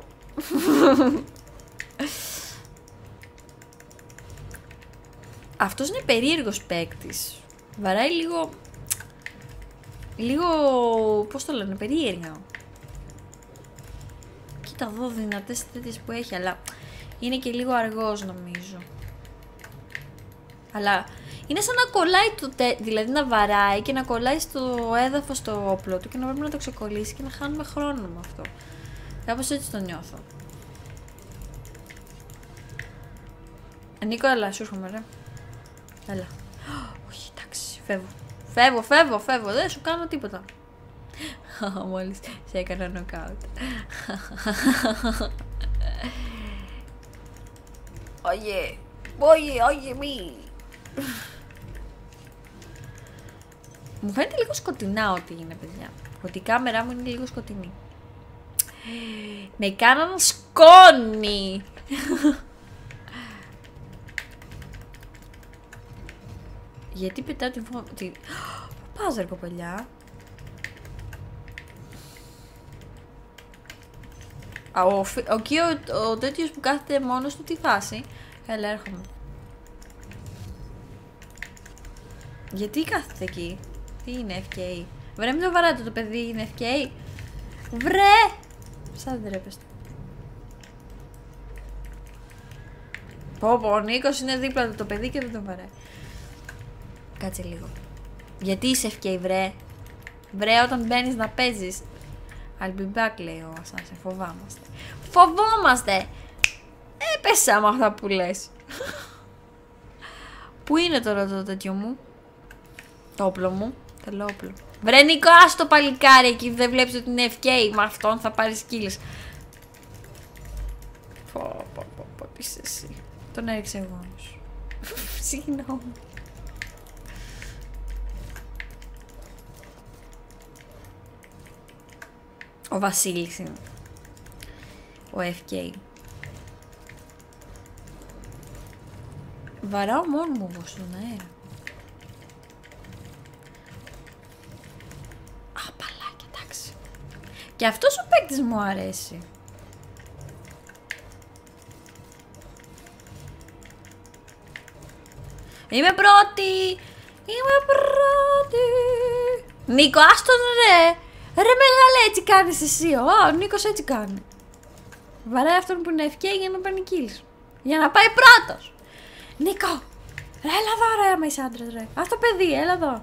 Αυτός είναι περίεργος παίκτης. Βαράει λίγο, πώς το λένε, περίεργα. Κοίτα εδώ δυνατές τέτοιες που έχει, αλλά είναι και λίγο αργός νομίζω. Αλλά είναι σαν να κολλάει δηλαδή να βαράει και να κολλάει στο έδαφος το όπλο του και να πρέπει να το ξεκολλήσει και να χάνουμε χρόνο με αυτό. Κάπως έτσι το νιώθω. Νίκο, έλα, σου έρχομαι ρε. Έλα. Όχι, εντάξει, φεύγω, δεν σου κάνω τίποτα. Μόλις σε έκανα νοκάουτ. Όχι, μη. Μου φαίνεται λίγο σκοτεινά ότι είναι, παιδιά. Ότι η κάμερά μου είναι λίγο σκοτεινή. Με κάναν σκόνη. Γιατί πετάω τη βόμβα. Πού πας ρε κοπελιά? Ο τέτοιος που κάθεται μόνος του, τι φάση? Έλα, έρχομαι. Γιατί κάθεται εκεί? Τι είναι FK? Βρε, μην το βαράτε το παιδί, είναι FK. Βρε! Σαν ντρέπεστε. Πω, ο Νίκος είναι δίπλα του το παιδί και δεν τον βαράει. Κάτσε λίγο. Γιατί είσαι FK, βρε? Βρε, όταν μπαίνεις να παίζεις. I'll be back, λέει ο Ασάνσε. Φοβάμαστε. Φοβόμαστε! Έπεσα με αυτά που λες. Πού είναι τώρα το τέτοιο μου? Το όπλο μου. Θέλω όπλο. Βρε Νίκο, άστο το παλικάρι εκεί. Δεν βλέπεις ότι είναι FK. Με αυτόν θα πάρεις kills. Πω, τι είσαι εσύ. Τον έριξε εγώ όμως. Συγγνώμη. Ο Βασίλης είναι. Ο FK. Βαράω μόνο μου εγώ στον αέρα. Παλάκια, εντάξει. Και αυτός ο παίκτης μου αρέσει. Είμαι πρώτη! Είμαι πρώτη! Νίκο, άστον ρε! Ρε μεγάλε, έτσι κάνεις εσύ. Ο Νίκος έτσι κάνει. Βαράει αυτόν που είναι FK για να παίρνει kills. Για να πάει πρώτος. Νίκο! Ρε, έλα εδώ ρε, άμα είσαι άντρας ρε. Ας το παιδί, έλα εδώ.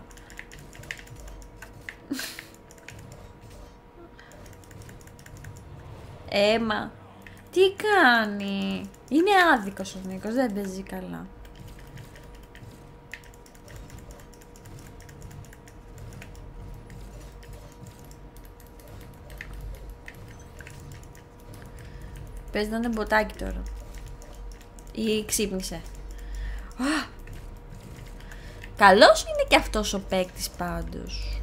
Έμα, τι κάνει? Είναι άδικος ο Νίκος, δεν παίζει καλά. Πες να είναι μποτάκι τώρα. Ή ξύπνησε. Καλός είναι και αυτός ο παίκτης πάντως.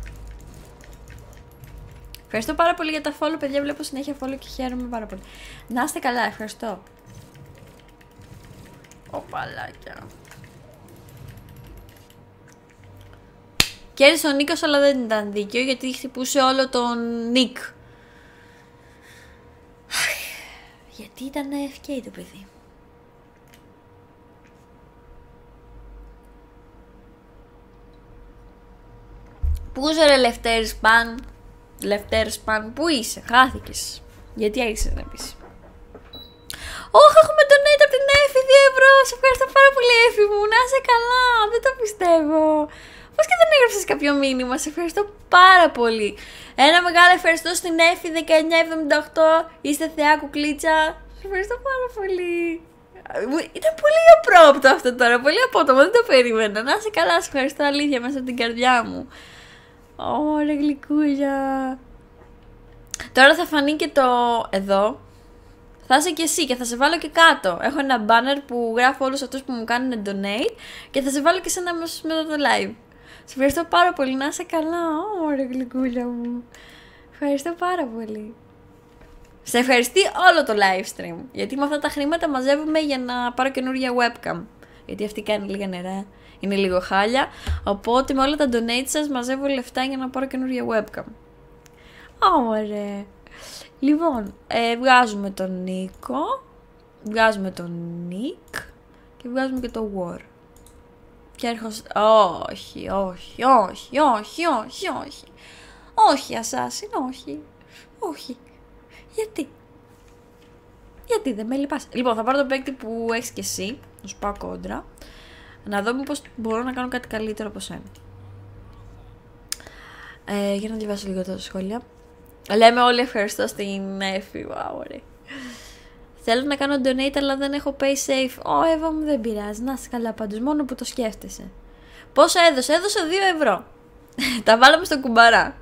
Ευχαριστώ πάρα πολύ για τα follow, παιδιά. Βλέπω συνέχεια follow και χαίρομαι πάρα πολύ. Να είστε καλά, ευχαριστώ. Οπαλάκια. Κέρδισε ο Νίκος, αλλά δεν ήταν δίκαιο γιατί χτυπούσε όλο τον Νίκ. Γιατί ήταν FK το παιδί. Πού είσαι ρε Λευτέρη Σπαν, πού είσαι, χάθηκες. Γιατί άρχισες να πεις? Όχι, έχουμε donate από την Εφη 2 ευρώ. Σε ευχαριστώ πάρα πολύ Εφη μου, να είσαι καλά, δεν το πιστεύω. Πώς και δεν έγραψες κάποιο μήνυμα, σε ευχαριστώ πάρα πολύ. Ένα μεγάλο ευχαριστώ στην Εφη 1978, είστε θεά κουκλίτσα. Σε ευχαριστώ πάρα πολύ. Ήταν πολύ απρόπτο αυτό τώρα, πολύ απότομο, δεν το περίμενα. Να είσαι καλά, σε ευχαριστώ αλήθεια μέσα από την καρδιά μου. Ωραία γλυκούλια. Τώρα θα φανεί και το εδώ. Θα είσαι και εσύ και θα σε βάλω και κάτω. Έχω ένα banner που γράφω όλους αυτούς που μου κάνουν donate και θα σε βάλω και σε ένα αμέσως μετά το live. Σε ευχαριστώ πάρα πολύ, να είσαι καλά. Ωραία γλυκούλια μου. Ευχαριστώ πάρα πολύ. Σε ευχαριστεί όλο το live stream. Γιατί με αυτά τα χρήματα μαζεύουμε για να πάρω καινούργια webcam. Γιατί αυτή κάνει λίγα νερά. Είναι λίγο χάλια. Οπότε με όλα τα donate σας μαζεύω λεφτά για να πάρω καινούργια webcam. Ωραία. Λοιπόν, βγάζουμε τον Νίκο. Βγάζουμε τον Νίκ. Και βγάζουμε και το War. Και έρχομαι... Όχι. Όχι, Assassin, όχι. Όχι. Γιατί δεν με λυπάσαι. Λοιπόν, θα πάρω τον παίκτη που έχεις και εσύ. Να σου πάω κόντρα. Να δω μήπως μπορώ να κάνω κάτι καλύτερο από σένα. Για να διαβάσω λίγο τα σχόλια. Λέμε όλοι ευχαριστώ στην Εφη. Wow, ωραία. Θέλω να κάνω donate αλλά δεν έχω pay safe. Εύα μου, δεν πειράζει. Να είσαι καλά πάντως. Μόνο που το σκέφτεσαι. Πόσο έδωσε? Έδωσε 2 ευρώ. Τα βάλαμε στο κουμπαρά.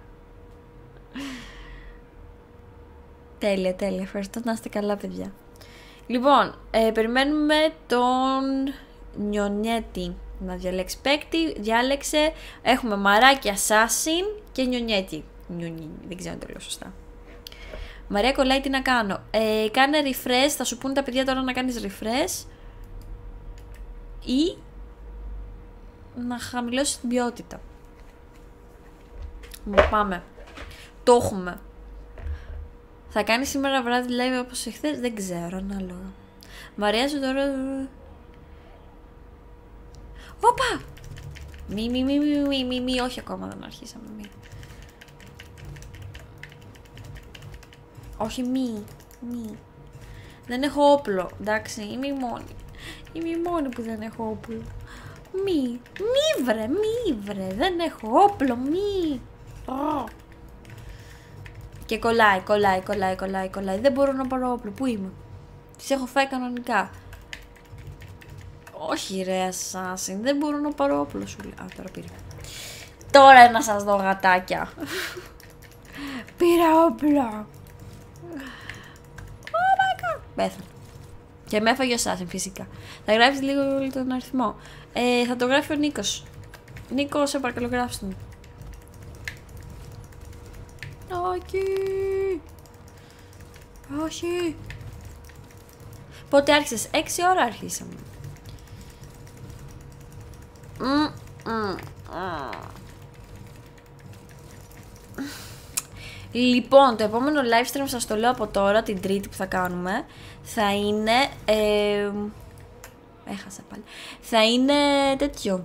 Τέλεια. Ευχαριστώ. Να είστε καλά, παιδιά. Λοιπόν, περιμένουμε τον Νιονιέτη να διαλέξει παίκτη. Διάλεξε. Έχουμε μαράκι Assassin και Νιονιέτη. Δεν ξέρω αν το λέω σωστά. Μαρία κολλάει, τι να κάνω? Κάνε refresh. Θα σου πούνε τα παιδιά τώρα να κάνεις refresh. Ή να χαμηλώσεις την ποιότητα. Πάμε. Το έχουμε. Θα κάνει σήμερα βράδυ live όπως εχθές? Δεν ξέρω, ανάλογα. Μαρία σου τώρα... Όπα! Μη, όχι ακόμα δεν αρχίσαμε, μη. Όχι, μη. Δεν έχω όπλο, εντάξει, είμαι η μόνη. Είμαι η μόνη που δεν έχω όπλο. Μη βρε, δεν έχω όπλο, μη. Και κολλάει. Δεν μπορώ να πάρω όπλο, πού είμαι? Τις έχω φάει κανονικά. Όχι ρε Assassin, δεν μπορώ να πάρω όπλο σου λέει. Α, τώρα πήρα. Τώρα να σας δω γατάκια. Πήρα όπλο. Oh my god. Πέθανε. Και με έφαγε ο Assassin φυσικά. Θα γράψεις λίγο τον αριθμό. Θα το γράφει ο Νίκος. Νίκο, σε παρακαλώ γράψτε μου. Όχι. Πότε άρχισες? 6 ώρα αρχίσαμε. Λοιπόν, το επόμενο live stream σας το λέω από τώρα, την Τρίτη που θα κάνουμε, θα είναι... έχασα πάλι. Θα είναι τέτοιο.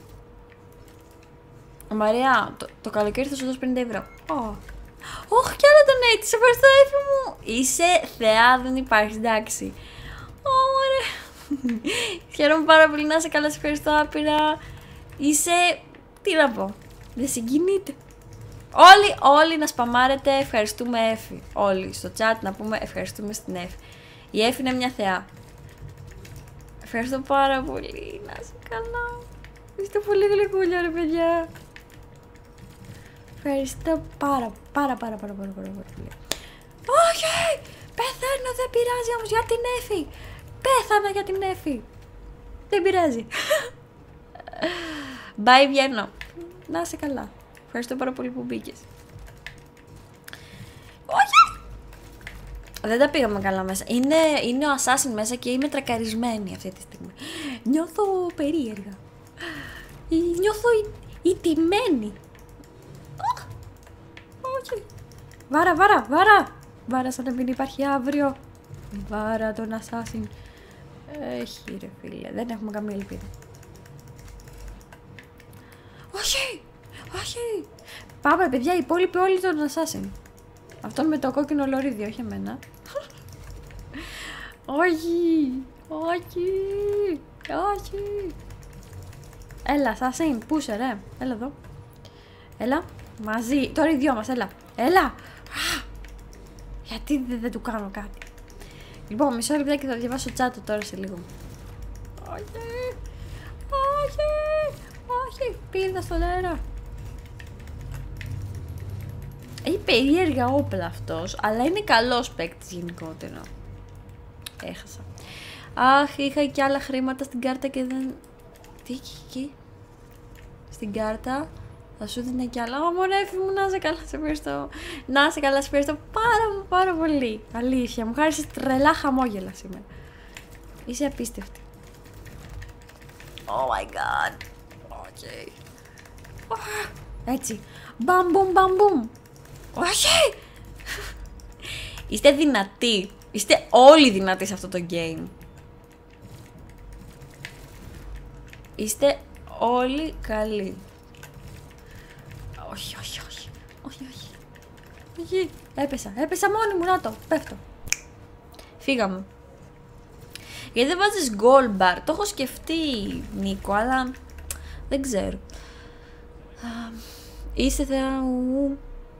Μαρία, το καλοκαίρι θα σου δώσω 50 ευρώ. Όχι, κι άλλο τον έτσι, σε ευχαριστώ Έφη μου. Είσαι θεά, δεν υπάρχει, εντάξει. Ωραία. Χαίρομαι πάρα πολύ, να είσαι καλά, σε ευχαριστώ άπειρα. Είσαι, τι να πω, δεν συγκινείται. Όλοι να σπαμάρετε, ευχαριστούμε Έφη. Όλοι στο chat να πούμε ευχαριστούμε στην Έφη. Η Έφη είναι μια θεά. Ευχαριστώ πάρα πολύ, να είσαι καλά. Είστε πολύ γλυκούλια ρε παιδιά. Ευχαριστώ πάρα πολύ. Όχι! Πεθαίνω, δεν πειράζει όμως για την Έφη. Πέθανα για την Έφη. Δεν πειράζει. Bye, βγαίνω. Να είσαι καλά. Ευχαριστώ πάρα πολύ που μπήκες. Όχι! Δεν τα πήγαμε καλά μέσα. Είναι ο Assassin μέσα και είμαι τρακαρισμένη αυτή τη στιγμή. Νιώθω περίεργα. Νιώθω ηττημένη. Όχι. Βάρα σαν να μην υπάρχει αύριο. Βάρα τον Assassin. Έχει ρε φίλε, δεν έχουμε καμία ελπίδα. Όχι. Πάμε παιδιά, οι υπόλοιποι όλοι τον Assassin. Αυτόν με το κόκκινο λωρίδι, όχι εμένα. Όχι. Έλα Assassin, πού είσαι ρε, έλα εδώ. Έλα, μαζί, τώρα οι δυο μας, έλα. Γιατί δεν του κάνω κάτι. Λοιπόν, μισό λεπτά και θα διαβάσω chat τώρα σε λίγο. Όχι, πήρε στον αέρα. Έχει περίεργα όπλα αυτός, αλλά είναι καλός παίκτης γενικότερα. Έχασα. Αχ, είχα και άλλα χρήματα στην κάρτα και δεν... Τι έχει εκεί? Στην κάρτα θα σου δίνει κι άλλα. Μωρέ Έφη μου, να είσαι καλά, σε ευχαριστώ. Να είσαι καλά, σε ευχαριστώ πάρα πολύ. Αλήθεια, μου χάρισες τρελά χαμόγελα σήμερα. Είσαι απίστευτη. Oh my god. Okay. Έτσι. Μπαμ. Όχι! Είστε δυνατοί. Είστε όλοι δυνατοί σε αυτό το game. Είστε όλοι καλοί. Όχι. Έπεσα μόνη μου, να το, πέφτω. Φύγαμε. Γιατί δεν βάζεις goal bar? Το έχω σκεφτεί Νίκο, αλλά δεν ξέρω. Είστε θεά μου.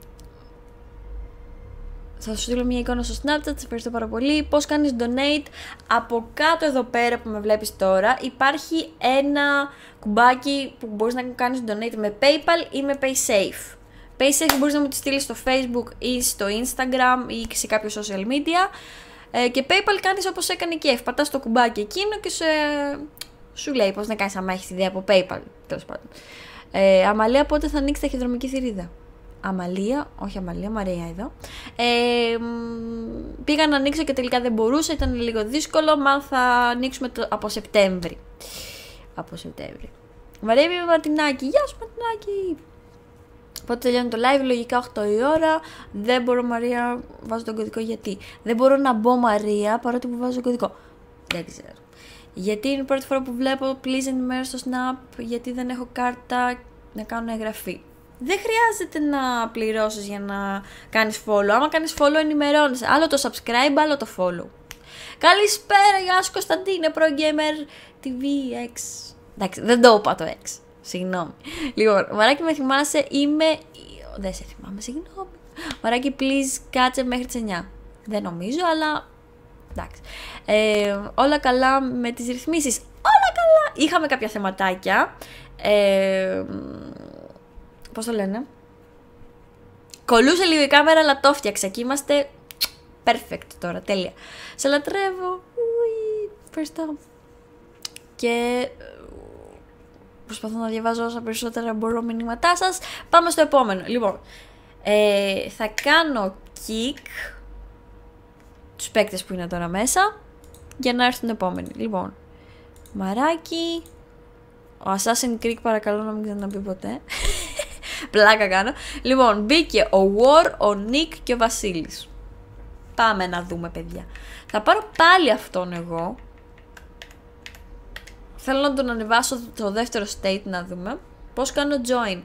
Θα σου στείλω μια εικόνα στο Snapchat, σε ευχαριστώ πάρα πολύ. Πώς κάνεις donate? Από κάτω εδώ πέρα που με βλέπεις τώρα υπάρχει ένα κουμπάκι που μπορείς να κάνεις donate με PayPal ή με PaySafe. PaySafe μπορείς να μου τη στείλεις στο Facebook ή στο Instagram ή σε κάποιο social media. Και PayPal κάνεις όπως έκανε και F. Πατάς το κουμπάκι εκείνο και σου λέει πώς να κάνεις άμα έχεις ιδέα από PayPal. Τέλος πάντων. Αμαλία, πότε θα ανοίξει ταχυδρομική θηρίδα? Όχι Αμαλία, Μαρία εδώ. Πήγα να ανοίξω και τελικά δεν μπορούσα, ήταν λίγο δύσκολο. Μάλλον θα ανοίξουμε από Σεπτέμβρη. Μαρία με Ματινάκη. Γεια σου Ματινάκη. Πότε τελειώνει το live? Λογικά 8 η ώρα. Δεν μπορώ Μαρία, βάζω τον κωδικό γιατί. Δεν μπορώ να μπω Μαρία παρότι που βάζω τον κωδικό. Δεν ξέρω. Γιατί είναι η πρώτη φορά που βλέπω, please ενημέρωση στο Snap, γιατί δεν έχω κάρτα να κάνω εγγραφή. Δεν χρειάζεται να πληρώσεις για να κάνεις follow. Άμα κάνεις follow ενημερώνεσαι. Άλλο το subscribe, άλλο το follow. Καλησπέρα, γεια σου Κωνσταντίνε, ProGamer TV X. Εντάξει, δεν το είπα το X. Συγγνώμη. Λοιπόν, Μαράκι, με θυμάσαι, είμαι... Δεν σε θυμάμαι, συγγνώμη. Μαράκι, please, κάτσε μέχρι τις 9. Δεν νομίζω, αλλά... Εντάξει. Όλα καλά με τις ρυθμίσεις. Όλα καλά. Είχαμε κάποια θεματάκια. Πώς το λένε? Κολούσε λίγο η κάμερα, αλλά το φτιάξα και είμαστε perfect τώρα, τέλεια. Σε λατρεύω. Ευχαριστώ. Και προσπαθώ να διαβάζω όσα περισσότερα μπορώ μηνύματά σας. Πάμε στο επόμενο. Λοιπόν, θα κάνω kick τους παίκτες που είναι τώρα μέσα για να έρθουν επόμενοι. Λοιπόν, Μαράκι, ο Assassin's Creed παρακαλώ να μην ξαναπεί ποτέ. Πλάκα κάνω. Λοιπόν, μπήκε ο War, ο Nick και ο Βασίλης. Πάμε να δούμε, παιδιά. Θα πάρω πάλι αυτόν εγώ. Θέλω να τον ανεβάσω το δεύτερο state να δούμε. Πώς κάνω join.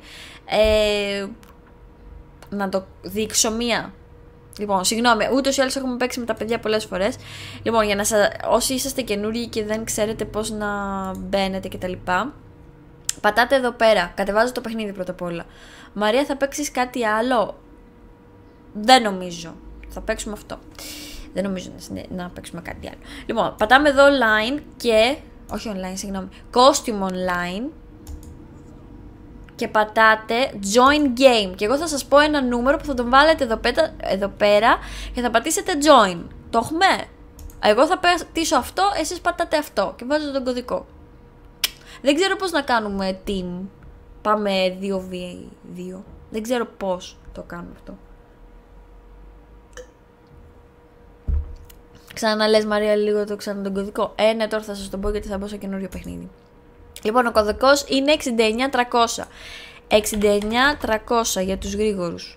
Να το δείξω μία. Λοιπόν, συγγνώμη, ούτως ή άλλως έχουμε παίξει με τα παιδιά πολλές φορές. Λοιπόν, για να όσοι είσαστε καινούργοι και δεν ξέρετε πώς να μπαίνετε κτλ. Πατάτε εδώ πέρα, κατεβάζω το παιχνίδι πρώτα απ' όλα. Μαρία, θα παίξεις κάτι άλλο? Δεν νομίζω. Θα παίξουμε αυτό. Δεν νομίζω να παίξουμε κάτι άλλο. Λοιπόν, πατάμε εδώ online και... Όχι online, συγγνώμη. Costume online. Και πατάτε join game. Και εγώ θα σας πω ένα νούμερο που θα τον βάλετε εδώ πέρα και θα πατήσετε join. Το έχουμε? Εγώ θα πατήσω αυτό, εσείς πατάτε αυτό και βάζετε τον κωδικό. Δεν ξέρω πώς να κάνουμε team. Πάμε 2v2. Δεν ξέρω πώς το κάνουμε αυτό. Ξαναλες Μαρία λίγο τον κωδικό. Ναι, τώρα θα σας τον πω γιατί θα μπω σε καινούριο παιχνίδι. Λοιπόν, ο κωδικός είναι 69300. 69300 για τους γρήγορους.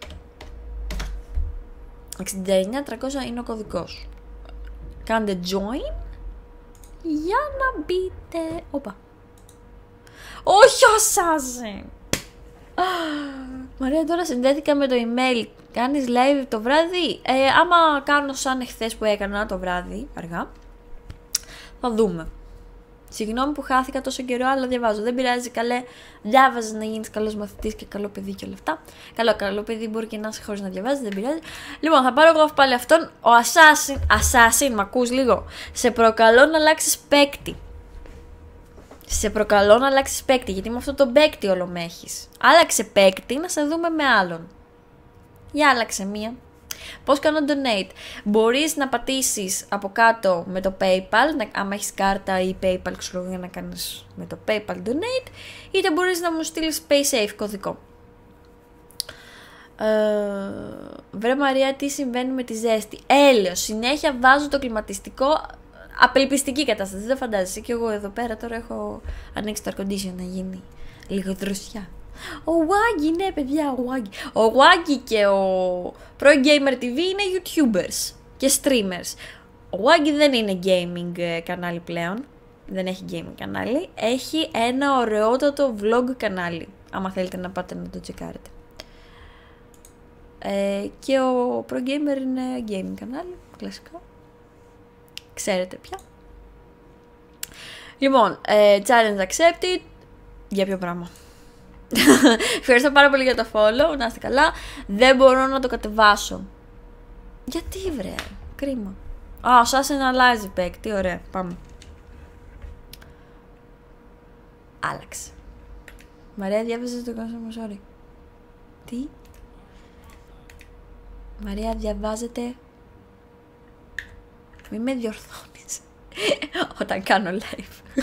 69300 είναι ο κωδικός. Κάντε join για να μπείτε. Όπα. Όχι ο Assassin. Μαρία, τώρα συνδέθηκα με το email. Κάνεις live το βράδυ? Άμα κάνω σαν εχθές που έκανα το βράδυ, αργά, θα δούμε. Συγγνώμη που χάθηκα τόσο καιρό, αλλά διαβάζω. Δεν πειράζει, καλέ. Διάβαζες να γίνεις καλός μαθητής και καλό παιδί και όλα αυτά. Καλό παιδί μπορεί και να είσαι χωρίς να διαβάζεις, δεν πειράζει. Λοιπόν, θα πάρω εγώ πάλι αυτόν. Ο Assassin, μ' ακούς λίγο? Σε προκαλώ να αλλάξεις παίκτη. Σε προκαλώ να αλλάξεις παίκτη, γιατί με αυτό το παίκτη όλο με έχεις. Άλλαξε παίκτη, να σε δούμε με άλλον. Για άλλαξε μία. Πώς κάνω donate? Μπορείς να πατήσεις από κάτω με το PayPal, άμα έχεις κάρτα ή PayPal, ξέρω, για να κάνεις με το PayPal donate, είτε μπορείς να μου στείλεις PaySafe κωδικό. Βρε Μαρία, τι συμβαίνει με τη ζέστη? Έλεος, συνέχεια βάζω το κλιματιστικό, απελπιστική κατάσταση, δεν φαντάζεσαι. Και εγώ εδώ πέρα τώρα έχω ανοίξει το air condition να γίνει λίγο δροσιά. Ο Waggy, ναι παιδιά, ο Waggy. Ο Waggy και ο ProGamer TV είναι YouTubers και streamers. Ο Waggy δεν είναι gaming κανάλι πλέον. Δεν έχει gaming κανάλι. Έχει ένα ωραιότατο vlog κανάλι. Άμα θέλετε να πάτε να το τσεκάρετε. Και ο ProGamer είναι gaming κανάλι, κλασικά. Ξέρετε πια. Λοιπόν, challenge accepted. Για ποιο πράγμα? Ευχαριστώ πάρα πολύ για το follow, να είστε καλά. Δεν μπορώ να το κατεβάσω. Γιατί βρε, κρίμα. Ο Assassin αλλάζει παίκτη, ωραία, πάμε. Άλλαξε. Μαρία, διάβαζε το κόσμο, sorry. Τι? Μαρία, διαβάζετε. Μη με διορθώνεις όταν κάνω live.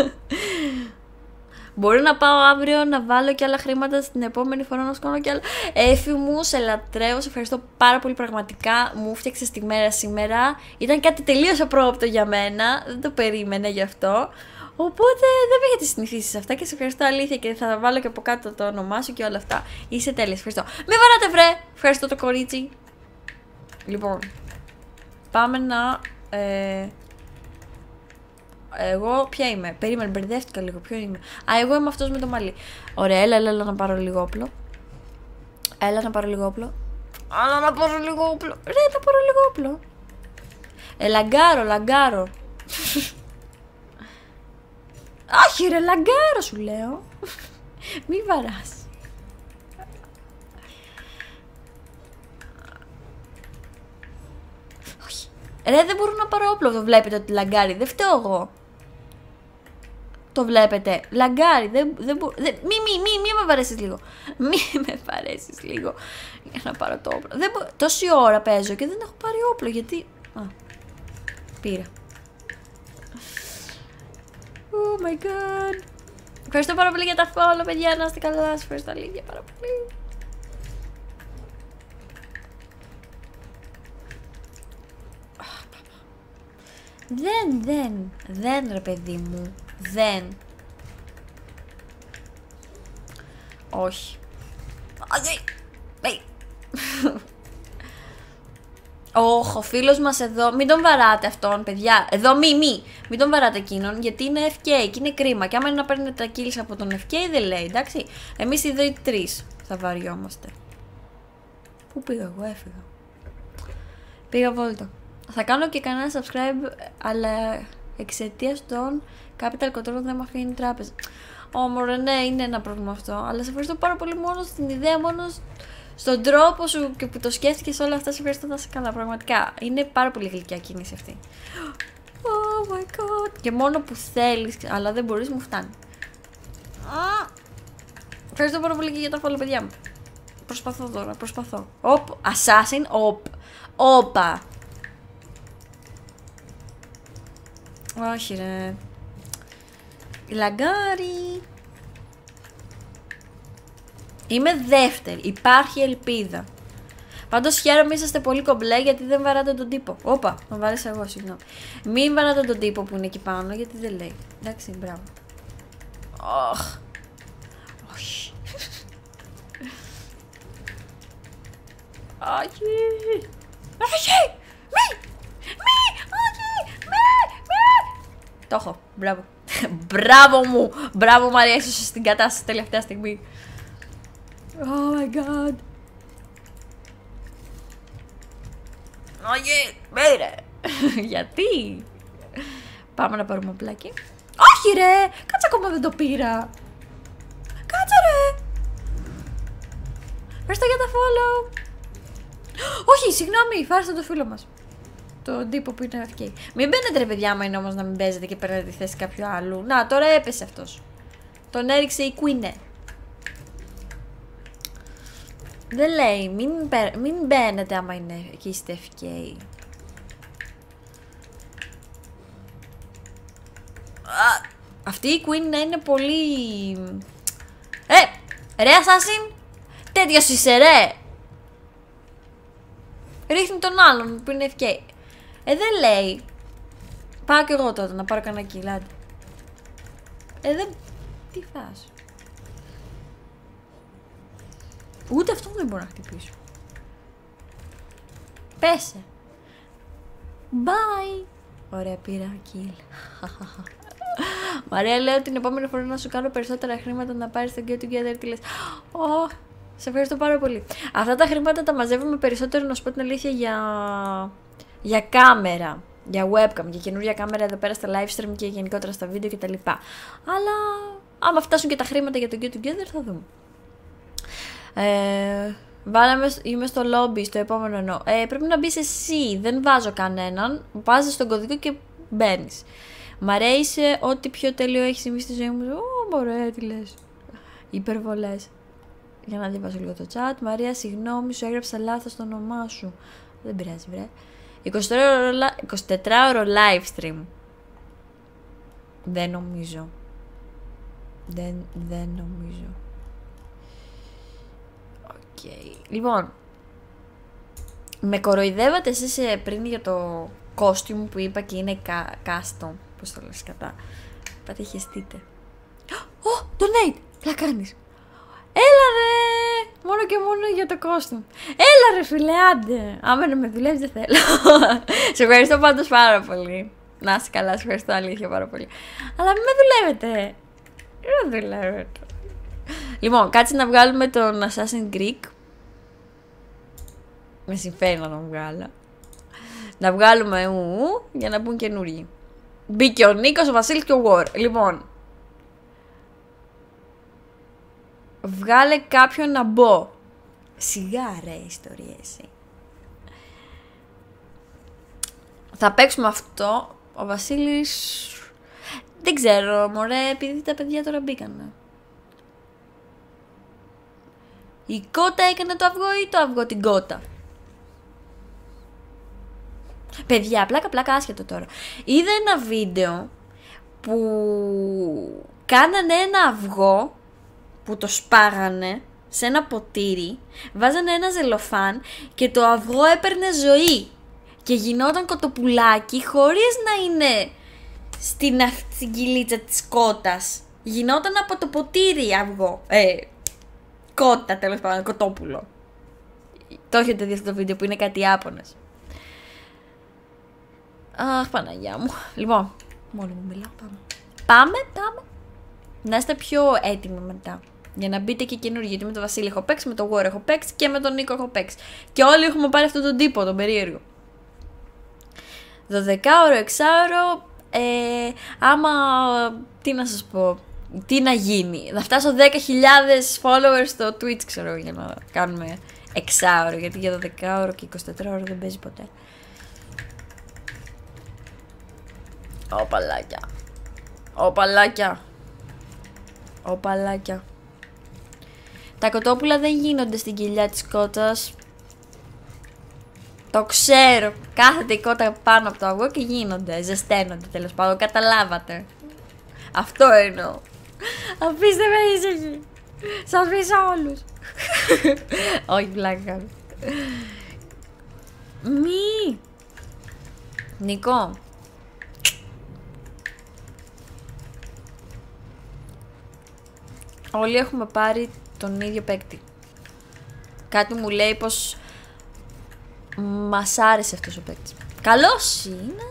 Μπορεί να πάω αύριο να βάλω και άλλα χρήματα στην επόμενη φορά να σκόνω και άλλα. Έφη μου, σε λατρεύω, σε ευχαριστώ πάρα πολύ πραγματικά. Μου φτιάξες τη μέρα σήμερα. Ήταν κάτι τελείως απρόοπτο για μένα. Δεν το περίμενα γι' αυτό. Οπότε δεν με έχετε συνηθίσει σε αυτά και σε ευχαριστώ αλήθεια και θα βάλω και από κάτω το όνομά σου και όλα αυτά. Είσαι τέλεια, ευχαριστώ. Μην βαράτε βρε! Ευχαριστώ το κορίτσι. Λοιπόν, πάμε να... Εγώ ποια είμαι? Περίμενε, μπερδεύτηκα λίγο. Ποιο είμαι? Α, εγώ είμαι αυτός με το μαλλί. Ωραία, έλα να πάρω λίγο όπλο. Έλα να πάρω λίγο όπλο. Έλα να πάρω λίγο όπλο. Ρε, να πάρω λίγο όπλο. Λαγκάρω. Όχι ρε, λαγκάρω σου λέω. Μη βαράς. Όχι. Ρε, δεν μπορώ να πάρω όπλο. Το βλέπετε ότι λαγκάρει? Δεν φταίω εγώ. Το βλέπετε? Λαγκάρει. Μη με βαρέσεις λίγο. Μη με βαρέσεις λίγο. Για να πάρω το όπλο. Τόση ώρα παίζω και δεν έχω πάρει όπλο. Γιατί... Α, πήρα. Oh my god. Ευχαριστώ πάρα πολύ για τα follow, παιδιά. Να είστε καλά. Σας ευχαριστώ αλήθεια πάρα πολύ. Δεν ρε παιδί μου. Δεν. Όχι. Όχ, ο φίλος μας εδώ, μην τον βαράτε αυτόν, παιδιά. Εδώ μην τον βαράτε εκείνον, γιατί είναι FK και είναι κρίμα. Και άμα είναι να παίρνετε τα kills από τον FK, δεν λέει, εντάξει. Εμείς εδώ οι τρεις θα βαριόμαστε. Πού πήγα εγώ? Έφυγα. Πήγα βόλτα. Θα κάνω και κανένα subscribe, αλλά εξαιτίας των capital control δεν με αφήνει η τράπεζα. Μωρέ, ναι, είναι ένα πρόβλημα αυτό. Αλλά σε ευχαριστώ πάρα πολύ μόνο στην ιδέα, μόνο στον τρόπο σου και που το σκέφτηκες όλα αυτά. Σε ευχαριστώ, να είσαι καλά. Πραγματικά είναι πάρα πολύ γλυκιά κίνηση αυτή. Oh my god. Και μόνο που θέλεις, αλλά δεν μπορείς, μου φτάνει. Ευχαριστώ πάρα πολύ και για τα follow, παιδιά μου. Προσπαθώ τώρα, Οπ, assassin, όπα. Όχι ρε. Λαγκάρι. Είμαι δεύτερη. Υπάρχει ελπίδα. Πάντως χαίρομαι, είσαστε πολύ κομπλέ γιατί δεν βαράτε τον τύπο. Όπα, τον βάреσα εγώ, συγγνώμη. Μην βαράτε τον τύπο που είναι εκεί πάνω γιατί δεν λέει. Εντάξει, μπράβο. Όχι. Όχι. Όχι. Το έχω. Μπράβο. Μπράβο μου. Μπράβο Μαρία, ίσως στην κατάσταση τελευταία στιγμή. Oh my god. Όχι. Μύρε. Γιατί? Πάμε να πάρουμε πλάκι. Όχι ρε. Κάτσε, ακόμα δεν το πήρα. Κάτσε ρε. Ευχαριστώ για τα follow. Όχι, συγγνώμη. Φάρισα το φίλο μας. Το τύπο που είναι FK. Μην μπαίνετε ρε παιδιά, άμα είναι όμως να μην παίζετε και παίρνετε τη θέση κάποιου άλλου. Να, τώρα έπεσε αυτός. Τον έριξε η Queen. Δεν λέει, μην μπαίνετε άμα είναι εκεί είστε FK. Αυτή η Queen είναι πολύ... ρε Assassin! Τέτοιος είσαι ρε! Ρίχνει τον άλλον που είναι FK. Δεν λέει. Πάω κι εγώ τότε να πάρω κανένα κιλάτι. Δεν... Τι φας? Ούτε αυτό δεν μπορώ να χτυπήσω. Πέσε. Bye. Ωραία, πήρα kill. Μαρία, λέω την επόμενη φορά να σου κάνω περισσότερα χρήματα να πάρεις το Get Together. Τι λες? Σε ευχαριστώ πάρα πολύ. Αυτά τα χρήματα τα μαζεύουμε περισσότερο, να σου πω την αλήθεια, για κάμερα, για webcam, για καινούργια κάμερα εδώ πέρα στα live stream και γενικότερα στα βίντεο κτλ. Αλλά άμα φτάσουν και τα χρήματα για το Get Together θα δούμε. Είμαι στο lobby, στο επόμενο εννοώ. Πρέπει να μπεις εσύ, δεν βάζω κανέναν. Βάζεις τον κωδικό και μπαίνεις. Μ' αρέσει ό,τι πιο τέλειο έχει συμβεί στη ζωή μου. Μωρέ, τι λες? Υπερβολές. Για να διαβάσω λίγο το chat. Μαρία, συγγνώμη, σου έγραψα λάθος το όνομά σου. Δεν πειράζει, βρε. 24ωρο live stream. Δεν νομίζω. Δεν νομίζω. Okay. Λοιπόν, με κοροϊδεύατε εσείς πριν για το costume που είπα και είναι custom. Πώς το λες κατά? Πάτε χεστείτε. Donate! Τι κάνεις? Έλα ρε! Μόνο και μόνο για το costume. Έλα ρε φίλε, άντε! Άμα να με δουλεύεις δεν θέλω. Σε ευχαριστώ πάντως πάρα πολύ. Να είσαι καλά, σου ευχαριστώ αλήθεια πάρα πολύ. Αλλά μην με δουλεύετε. Δεν δουλεύετε. Λοιπόν, κάτσε να βγάλουμε τον Assassin's Creed. Με συμφέρει να τον βγάλω. Να βγάλουμε για να μπουν καινούργοι. Μπήκε ο Νίκος, ο Βασίλης και ο War. Λοιπόν. Βγάλε κάποιον να μπω. Σιγά ρε ιστορία εσύ. Θα παίξουμε αυτό. Ο Βασίλης... Δεν ξέρω μωρέ, επειδή τα παιδιά τώρα μπήκανε. Η κότα έκανε το αυγό ή το αυγό την κότα? Παιδιά, πλάκα άσχετο τώρα. Είδα ένα βίντεο που κάνανε ένα αυγό που το σπάγανε σε ένα ποτήρι, βάζανε ένα ζελοφάν και το αυγό έπαιρνε ζωή και γινόταν κοτοπουλάκι χωρίς να είναι στην κυλίτσα της κότας. Γινόταν από το ποτήρι αυγό. Κότα τέλος πάντων, κοτόπουλο. Το έχετε δει αυτό το βίντεο που είναι κάτι Ιάπωνες. Αχ, Παναγιά μου. Λοιπόν, μόνο μου μιλάω, πάμε. Να είστε πιο έτοιμοι μετά. Για να μπείτε και καινούργοι. Γιατί με τον Βασίλη έχω παίξει, με τον War έχω παίξει και με τον Νίκο έχω παίξει. Και όλοι έχουμε πάρει αυτόν τον τύπο, τον περίεργο. 12ωρο, 6ωρο. Άμα. Τι να σας πω. Τι να γίνει. Να φτάσω 10.000 followers στο Twitch, ξέρω, για να κάνουμε 6ωρο. Γιατί για 12ωρο και 24ωρο δεν παίζει ποτέ. Οπαλάκια. Τα κοτόπουλα δεν γίνονται στην κοιλιά της κότας. Το ξέρω. Κάθεται η κότα πάνω από το αυγό και γίνονται. Ζεσταίνονται τέλος πάντων. Καταλάβατε. Αυτό εννοώ. Αφήστε με ήσυχη. Σας πείσα όλους. Όχι, πλάκα. Μη. Νικό. Όλοι έχουμε πάρει τον ίδιο παίκτη. Κάτι μου λέει πως μας άρεσε αυτός ο παίκτης. Καλός είναι.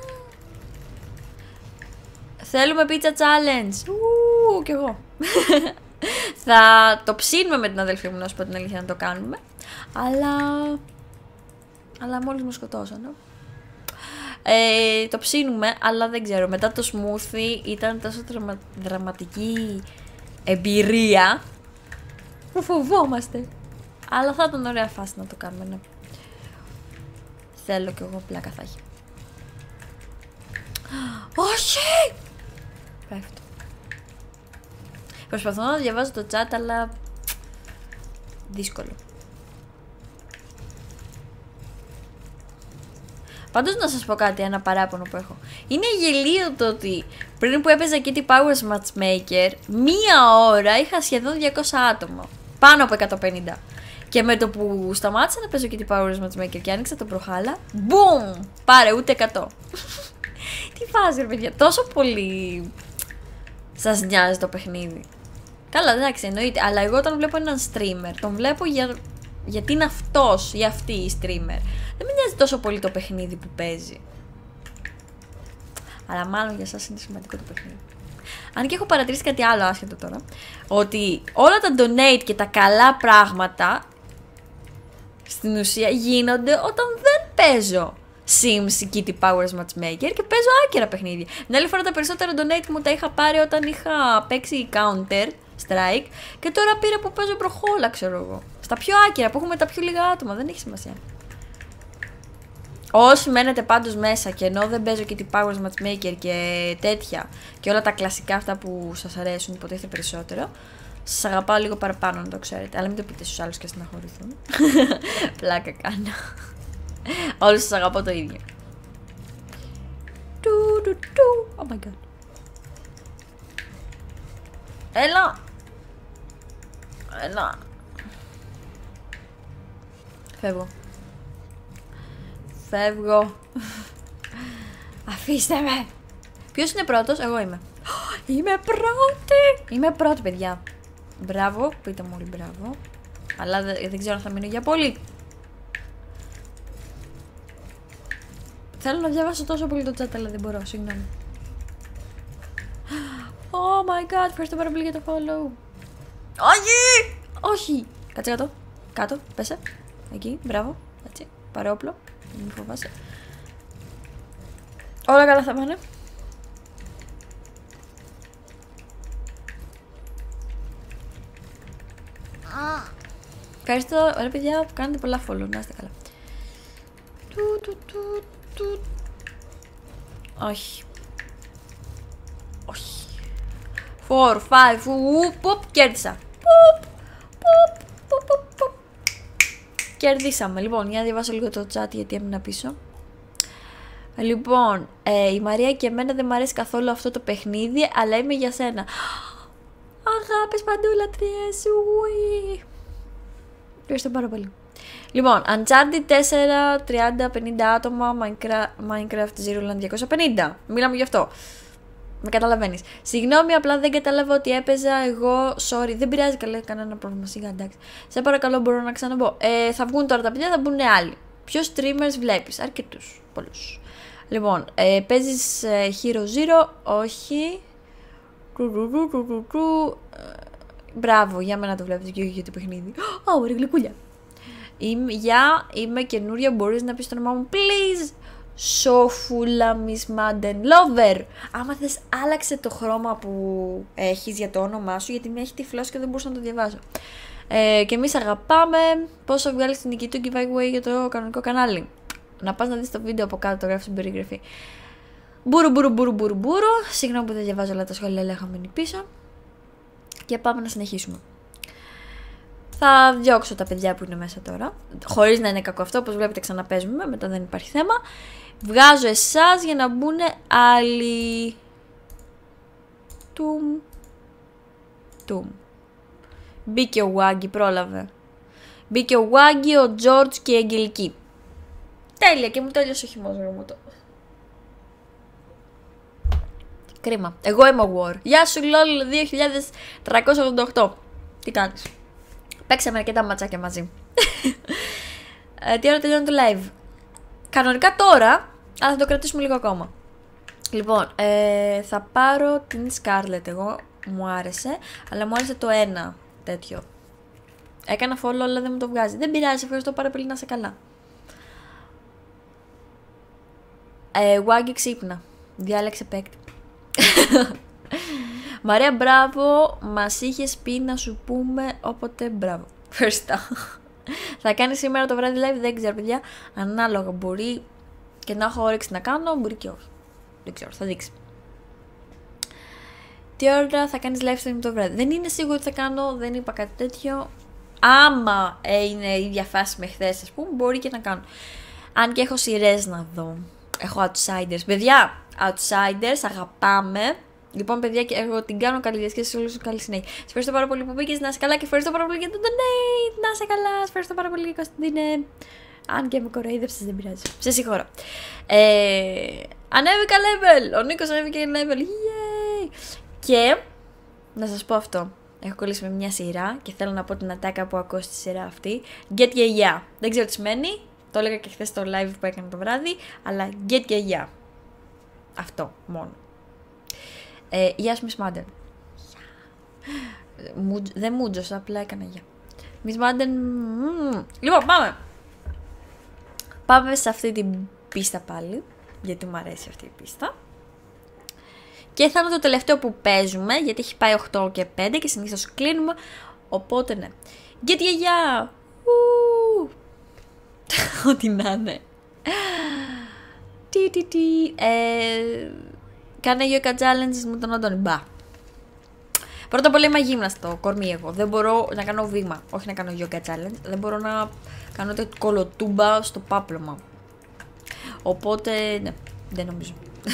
Θέλουμε pizza challenge. Κι εγώ. Θα το ψήνουμε με την αδελφή μου, να σου πω την αλήθεια, να το κάνουμε. Αλλά μόλις μου σκοτώσανε. Το ψήνουμε, αλλά δεν ξέρω. Μετά το smoothie ήταν τόσο δραματική εμπειρία που φοβόμαστε. Αλλά θα ήταν ωραία φάση να το κάνουμε, ναι. Θέλω κι εγώ, πλάκα θα έχει. Όχι! Πέφτω. Προσπαθώ να διαβάζω το chat, αλλά δύσκολο. Πάντως να σας πω κάτι, ένα παράπονο που έχω. Είναι γελίο το ότι πριν που έπαιζα Kitty Powers Matchmaker, μία ώρα είχα σχεδόν 200 άτομα. Πάνω από 150. Και με το που σταμάτησα να παίζω Kitty Powers Matchmaker και άνοιξα το προχάλα, boom! Πάρε, ούτε 100. Τι φάση ρε παιδιά, τόσο πολύ σας νοιάζει το παιχνίδι. Καλά, εντάξει, εννοείται, αλλά εγώ όταν βλέπω έναν streamer, τον βλέπω γιατί είναι αυτός ή αυτή η streamer. Δεν με νοιάζει τόσο πολύ το παιχνίδι που παίζει. Αλλά μάλλον για σας είναι σημαντικό το παιχνίδι. Αν και έχω παρατηρήσει κάτι άλλο άσχετο τώρα, ότι όλα τα donate και τα καλά πράγματα στην ουσία γίνονται όταν δεν παίζω Sims, Kitty Powers Matchmaker και παίζω άκυρα παιχνίδια. Την άλλη φορά τα περισσότερα donate μου τα είχα πάρει όταν είχα παίξει Counter Strike και τώρα πήρα που παίζω προχόλα, ξέρω εγώ. Στα πιο άκυρα που έχουμε τα πιο λίγα άτομα, δεν έχει σημασία. Όσοι μένετε πάντως μέσα και ενώ δεν παίζω Kitty Powers Matchmaker και τέτοια και όλα τα κλασικά αυτά που σας αρέσουν, υποτίθεται περισσότερο, σας αγαπάω λίγο παραπάνω να το ξέρετε, αλλά μην το πείτε στους άλλους και στεναχωρηθούν. Πλάκα κάνω. Όλους σας αγαπώ το ίδιο. Oh my god. Έλα. Φεύγω. Αφήστε με. Ποιος είναι πρώτος? Εγώ είμαι. Είμαι πρώτη, παιδιά. Μπράβο, πείτε μου όλοι μπράβο. Αλλά δεν ξέρω αν θα μείνω για πολύ. Θέλω να διαβάσω τόσο πολύ το chat, αλλά δεν μπορώ, συγγνώμη. Oh my god, ευχαριστώ πάρα πολύ για το follow. Όχι! Όχι! Κάτσε κάτω. Κάτω, πέσε. Εκεί, μπράβο. Έτσι, πάρε όπλο. Μην φοβάσαι. Όλα καλά θα πάνε. Ευχαριστώ, ωραία παιδιά που κάνετε πολλά follow. Να είστε καλά. Όχι. Όχι. 4, 5, πουπ, κέρδισα. Πουπ. Κερδίσαμε. Λοιπόν, για να διαβάσω λίγο το chat γιατί έμεινα πίσω. Λοιπόν, η Μαρία και εμένα δεν μου αρέσει καθόλου αυτό το παιχνίδι, αλλά είμαι για σένα. Αγάπης παντού, λατρείες σου. Ευχαριστώ πάρα πολύ. Λοιπόν, Uncharted 4, 30-50 άτομα, Minecraft Zeroland 250. Μιλάμε γι' αυτό. Με καταλαβαίνεις. Συγγνώμη, απλά δεν κατάλαβα ότι έπαιζα εγώ. Sorry, δεν πειράζει, κανένα πρόβλημα. Σιγά, εντάξει. Σε παρακαλώ, μπορώ να ξαναμπω. Θα βγουν τώρα τα παιδιά, θα μπουν άλλοι. Ποιους streamers βλέπεις? Αρκετούς. Πολλούς. Λοιπόν, παίζεις Hero Zero? Όχι. Μπράβο, για μένα το βλέπεις και όχι για το παιχνίδι. Ωραία, γλυκούλια. Είμαι καινούρια, μπορείς να πεις το όνομά μου, please. Σοφούλα Miss Madden Lover. Άμα θες, άλλαξε το χρώμα που έχεις για το όνομά σου, γιατί με έχει τυφλώσει και δεν μπορούσα να το διαβάσω. Και εμείς αγαπάμε. Πόσο βγάλεις την νικητή του giveaway για το κανονικό κανάλι? Να πας να δεις το βίντεο από κάτω, το γράφει στην περιγραφή. Μπουρου. Συγγνώμη που δεν διαβάζω όλα τα σχόλια, αλλά είχα μείνει πίσω. Και πάμε να συνεχίσουμε. Θα διώξω τα παιδιά που είναι μέσα τώρα. Χωρίς να είναι κακό αυτό, όπως βλέπετε ξαναπαίζουμε, μετά δεν υπάρχει θέμα. Βγάζω εσάς για να μπουν άλλοι. Τουμ. Μπήκε ο Waggy, πρόλαβε. Μπήκε ο Waggy, ο George και η Αγγελική. Τέλεια, και μου τέλειωσε ο χειμός μου το. Κρίμα. Εγώ είμαι ο War. Γεια σου LOL 2388. Τι κάνεις? Παίξαμε αρκετά ματσάκια μαζί. Τι ώρα τελειώνει το live? Κανονικά τώρα, αλλά θα το κρατήσουμε λίγο ακόμα. Λοιπόν, θα πάρω την Scarlet. Εγώ μου άρεσε, αλλά μου άρεσε το ένα τέτοιο. Έκανα follow, αλλά δεν μου το βγάζει. Δεν πειράζει, ευχαριστώ πάρα πολύ, να είσαι καλά. Waggy ξύπνα. Διάλεξε παίκτη. Μαρία, μπράβο. Μας είχες πει να σου πούμε όποτε μπράβο. Ευχαριστώ. Θα κάνει σήμερα το βράδυ live? Δεν ξέρω, παιδιά. Ανάλογα, μπορεί και να έχω όρεξη να κάνω, μπορεί και όχι. Δεν ξέρω, θα δείξει. Τι ώρα θα κάνεις live stream το βράδυ? Δεν είναι σίγουρο ότι θα κάνω, δεν είπα κάτι τέτοιο. Άμα είναι η ίδια φάση με χθες, ας πούμε, μπορεί και να κάνω. Αν και έχω σειρές να δω. Έχω outsiders. Παιδιά, outsiders, αγαπάμε. Λοιπόν, παιδιά, και εγώ την κάνω καλή διασκέδαση σε όλους τους. Καλή συνέχεια. Σας ευχαριστώ πάρα πολύ που πήγες, να είσαι καλά, και ευχαριστώ πάρα πολύ για το donate. Να είσαι καλά, σας ευχαριστώ πάρα πολύ, Κωνσταντίνε. Αν και με κοροϊδεύσες, δεν πειράζει. Σε συγχωρώ. Ανέβηκα level. Ο Νίκος ανέβηκε level. Yay! Και να σας πω αυτό. Έχω κολλήσει με μια σειρά και θέλω να πω την ατάκα που ακούω στη σειρά αυτή. Get yeah yeah. Δεν ξέρω τι σημαίνει. Το έλεγα και χθες στο live που έκανα το βράδυ. Αλλά get yeah yeah. Αυτό μόνο. Γεια σου, Miss Madden. Δεν μούτζωσα, απλά έκανα γεια. Miss Madden. Λοιπόν, πάμε. Πάμε σε αυτή την πίστα πάλι. Γιατί μου αρέσει αυτή η πίστα. Και θα είναι το τελευταίο που παίζουμε, γιατί έχει πάει 8 και 5 και συνήθως κλείνουμε. Οπότε ναι. Get yeah yeah. Ό,τι να είναι. Κάνε γιόκα challenges με τον Αντώνη. Μπα. Πρώτα απ' όλα είμαι αγύμναστο κορμί εγώ. Δεν μπορώ να κάνω βήμα. Όχι να κάνω yoga challenge. Δεν μπορώ να κάνω το κολοτούμπα στο πάπλωμα. Οπότε, ναι, δεν νομίζω.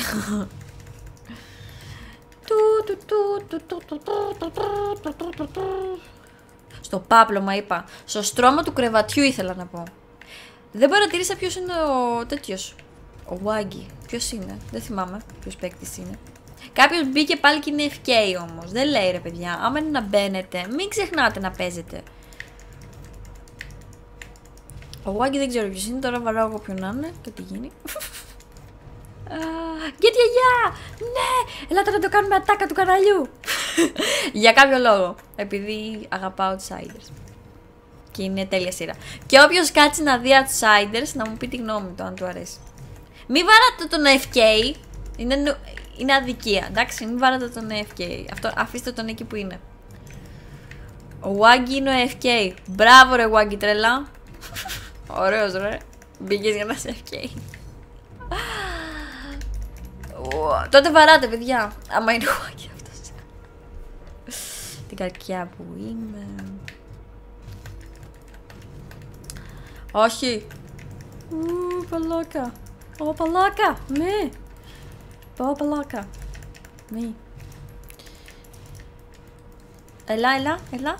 Στο πάπλωμα είπα. Στο στρώμα του κρεβατιού ήθελα να πω. Δεν παρατήρησα ποιος είναι ο τέτοιος. Ο Waggy. Ποιος είναι? Δεν θυμάμαι ποιος παίκτης είναι. Κάποιος μπήκε πάλι και είναι FK όμως. Δεν λέει ρε παιδιά. Άμα είναι να μπαίνετε, μην ξεχνάτε να παίζετε. Ο Waggy δεν ξέρω ποιος είναι. Τώρα βαράω εγώ ποιον να είναι και τι γίνει. Γιατί γιαγιά! Ναι! Ελάτε να το κάνουμε ατάκα του καναλιού! Για κάποιο λόγο. Επειδή αγαπάω Outsiders. Και είναι τέλεια σειρά. Και όποιος κάτσει να δει Outsiders, να μου πει τη γνώμη του, αν του αρέσει. Μη βάράτε τον FK. Είναι αδικία, εντάξει. Μη βάράτε τον FK. Αφήστε τον εκεί που είναι. Ο Waggy είναι ο FK. Μπράβο ρε Waggy τρελά. Ωραίος ρε. Μπήκες για να είσαι FK. Τότε βαράτε παιδιά. Άμα είναι ο Waggy αυτός. Την καρκιά που είμαι. Όχι. Παλάκα. Ω παλάκα. Ναι. Πάω παλάκα. Ναι. Έλα.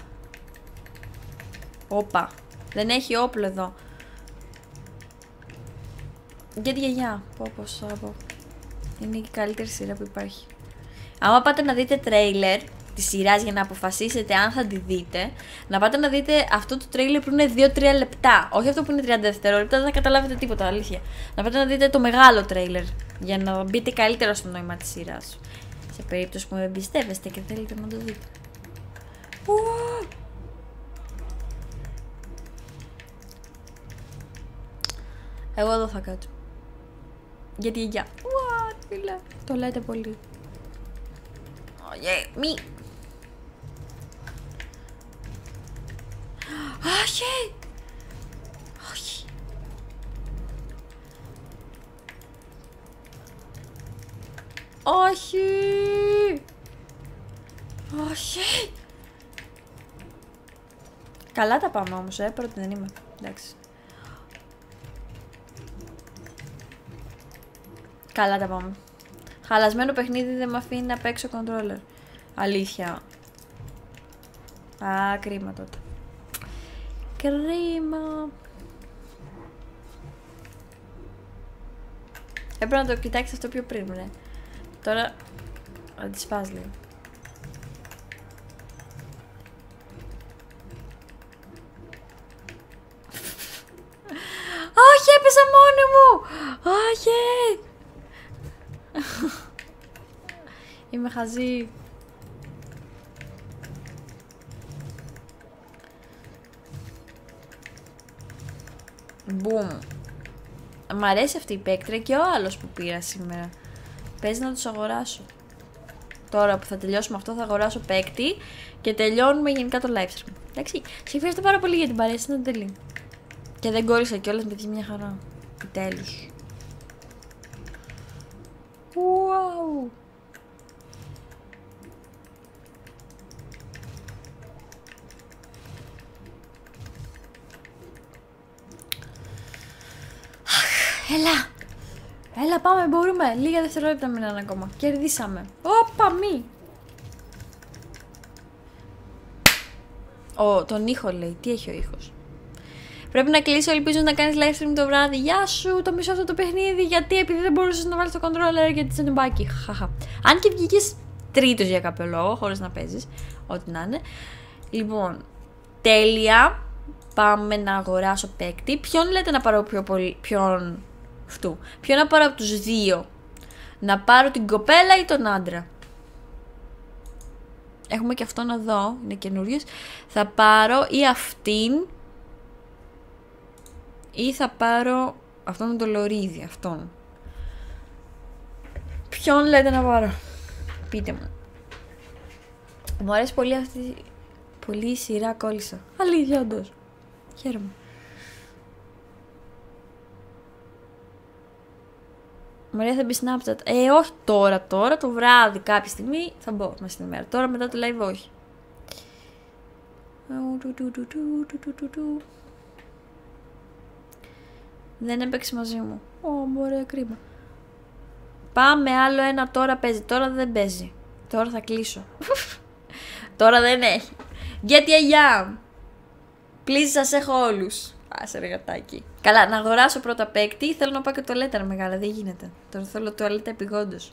Όπα. Δεν έχει όπλο εδώ. Γιατί γιαγιά. Πώς θα πω. Είναι η καλύτερη σειρά που υπάρχει. Άμα πάτε να δείτε τρέιλερ τη σειρά για να αποφασίσετε αν θα τη δείτε, να πάτε να δείτε αυτό το τρέιλερ που είναι 2-3 λεπτά. Όχι αυτό που είναι 30 δευτερόλεπτα, δεν θα καταλάβετε τίποτα, αλήθεια. Να πάτε να δείτε το μεγάλο τρέιλερ για να μπείτε καλύτερα στο νόημα της σειράς. Σε περίπτωση που με εμπιστεύεστε και θέλετε να το δείτε. Εγώ εδώ θα κάτσω. Γιατί για. Φίλε. Το λέτε πολύ. Μη. Όχι. Όχι. Όχι. Όχι. Καλά τα πάμε όμως, πρώτη δεν είμαι. Εντάξει. Καλά τα πάμε. Χαλασμένο παιχνίδι δεν με αφήνει να παίξω controller. Αλήθεια. Α, κρίμα τότε. Κρίμα. Έπρεπε να το κοιτάξεις αυτό πιο πριν, ναι. Τώρα θα τη σπάς λίγο. Όχι, έπεσα μόνη μου! Όχι! Είμαι χαζή. Μπουμ. Μ' αρέσει αυτή η παίκτρια και ο άλλος που πήρα σήμερα. Παίζει να τους αγοράσω. Τώρα που θα τελειώσουμε αυτό θα αγοράσω παίκτη και τελειώνουμε γενικά το live stream. Εντάξει, σε ευχαριστώ πάρα πολύ για την παρέα, είναι τέλειο. Και δεν κόλλησα κιόλας, με βγει μια χαρά. Επιτέλους. Wow. Έλα πάμε, μπορούμε. Λίγα δευτερόλεπτα μείναν ακόμα. Κερδίσαμε. Όπα μη. Τον ήχο λέει. Τι έχει ο ήχος. Πρέπει να κλείσω, ελπίζω να κάνεις live stream το βράδυ. Γεια σου, το μισό αυτό το παιχνίδι. Γιατί, επειδή δεν μπορούσες να βάλεις το controller γιατί είσαι νεμπάκι. Χαχα. Αν και βγήκες τρίτος για κάποιο λόγο, χωρίς να παίζεις. Ό,τι να είναι. Λοιπόν, τέλεια. Πάμε να αγοράσω παίκτη. Ποιον λέτε να πάρω πιο πολύ. Ποιον να πάρω από τους δύο. Να πάρω την κοπέλα ή τον άντρα. Έχουμε και αυτόν εδώ. Είναι καινούριος. Θα πάρω ή αυτήν. Ή θα πάρω αυτόν με το λωρίδι. Αυτόν. Ποιον λέτε να πάρω. Πείτε μου. Μου αρέσει πολύ αυτή. Πολύ η σειρά κόλλησα. Αλήθεια όντως. Χαίρομαι. Μαρία θα μπει Snapchat. Όχι τώρα το βράδυ κάποια στιγμή θα μπω μέσα στην ημέρα. Τώρα μετά το live όχι. Δεν έπαιξε μαζί μου. Ωραία, κρίμα. Πάμε άλλο ένα, τώρα παίζει. Τώρα δεν παίζει. Τώρα θα κλείσω. Τώρα δεν έχει. Γιατί αγιά. Please, σας έχω όλους. Άσε ρε γατάκι. Καλά, να αγοράσω πρώτα παίκτη. Θέλω να πάω και τουαλέτα, ρε μεγάλα. Δεν γίνεται. Τώρα θέλω τουαλέτα επειγόντως.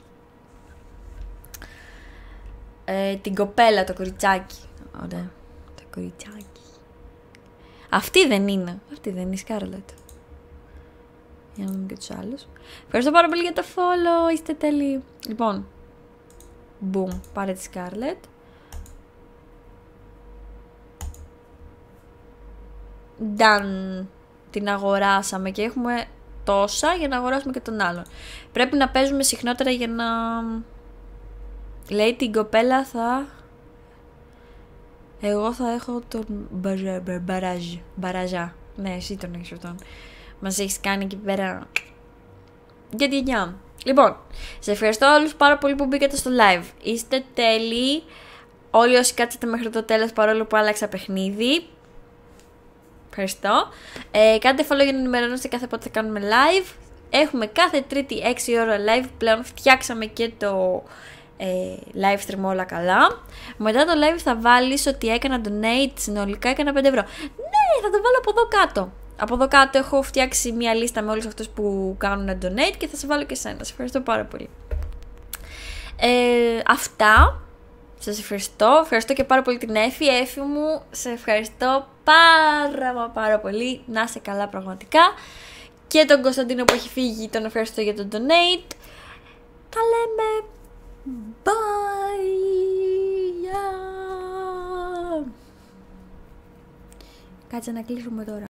Την κοπέλα, το κοριτσάκι. Ωραία. Το κοριτσάκι. Αυτή δεν είναι. Αυτή δεν είναι η Σκάρλετ. Για να δούμε και τους άλλους. Ευχαριστώ πάρα πολύ για το follow, είστε τέλειοι. Λοιπόν, boom, πάρε τη Scarlett. Done. Την αγοράσαμε και έχουμε τόσα για να αγοράσουμε και τον άλλον. Πρέπει να παίζουμε συχνότερα για να... Λέει την κοπέλα θα... Εγώ θα έχω τον Μπαραζά. Ναι, εσύ τον έχεις αυτόν. Μας έχεις κάνει εκεί πέρα... Γιατί γενιά. Λοιπόν, σε ευχαριστώ όλους πάρα πολύ που μπήκατε στο live. Είστε τέλειοι. Όλοι όσοι κάτσατε μέχρι το τέλος παρόλο που άλλαξα παιχνίδι. Ευχαριστώ. Κάντε follow για να ενημερώνεστε κάθε πότε θα κάνουμε live. Έχουμε κάθε Τρίτη 6 ώρα live. Πλέον φτιάξαμε και το live stream όλα καλά. Μετά το live θα βάλεις ότι έκανα donate. Συνολικά έκανα 5 ευρώ. Ναι, θα το βάλω από εδώ κάτω. Από εδώ κάτω έχω φτιάξει μια λίστα με όλους αυτούς που κάνουν donate και θα σε βάλω και εσένα. Σε ευχαριστώ πάρα πολύ. Αυτά. Σας ευχαριστώ. Ευχαριστώ και πάρα πολύ την Έφη. Έφη μου, σε ευχαριστώ πάρα πολύ. Να είσαι καλά πραγματικά. Και τον Κωνσταντίνο που έχει φύγει, τον ευχαριστώ για τον donate. Τα λέμε. Bye. Yeah. Κάτσε να κλείσουμε τώρα.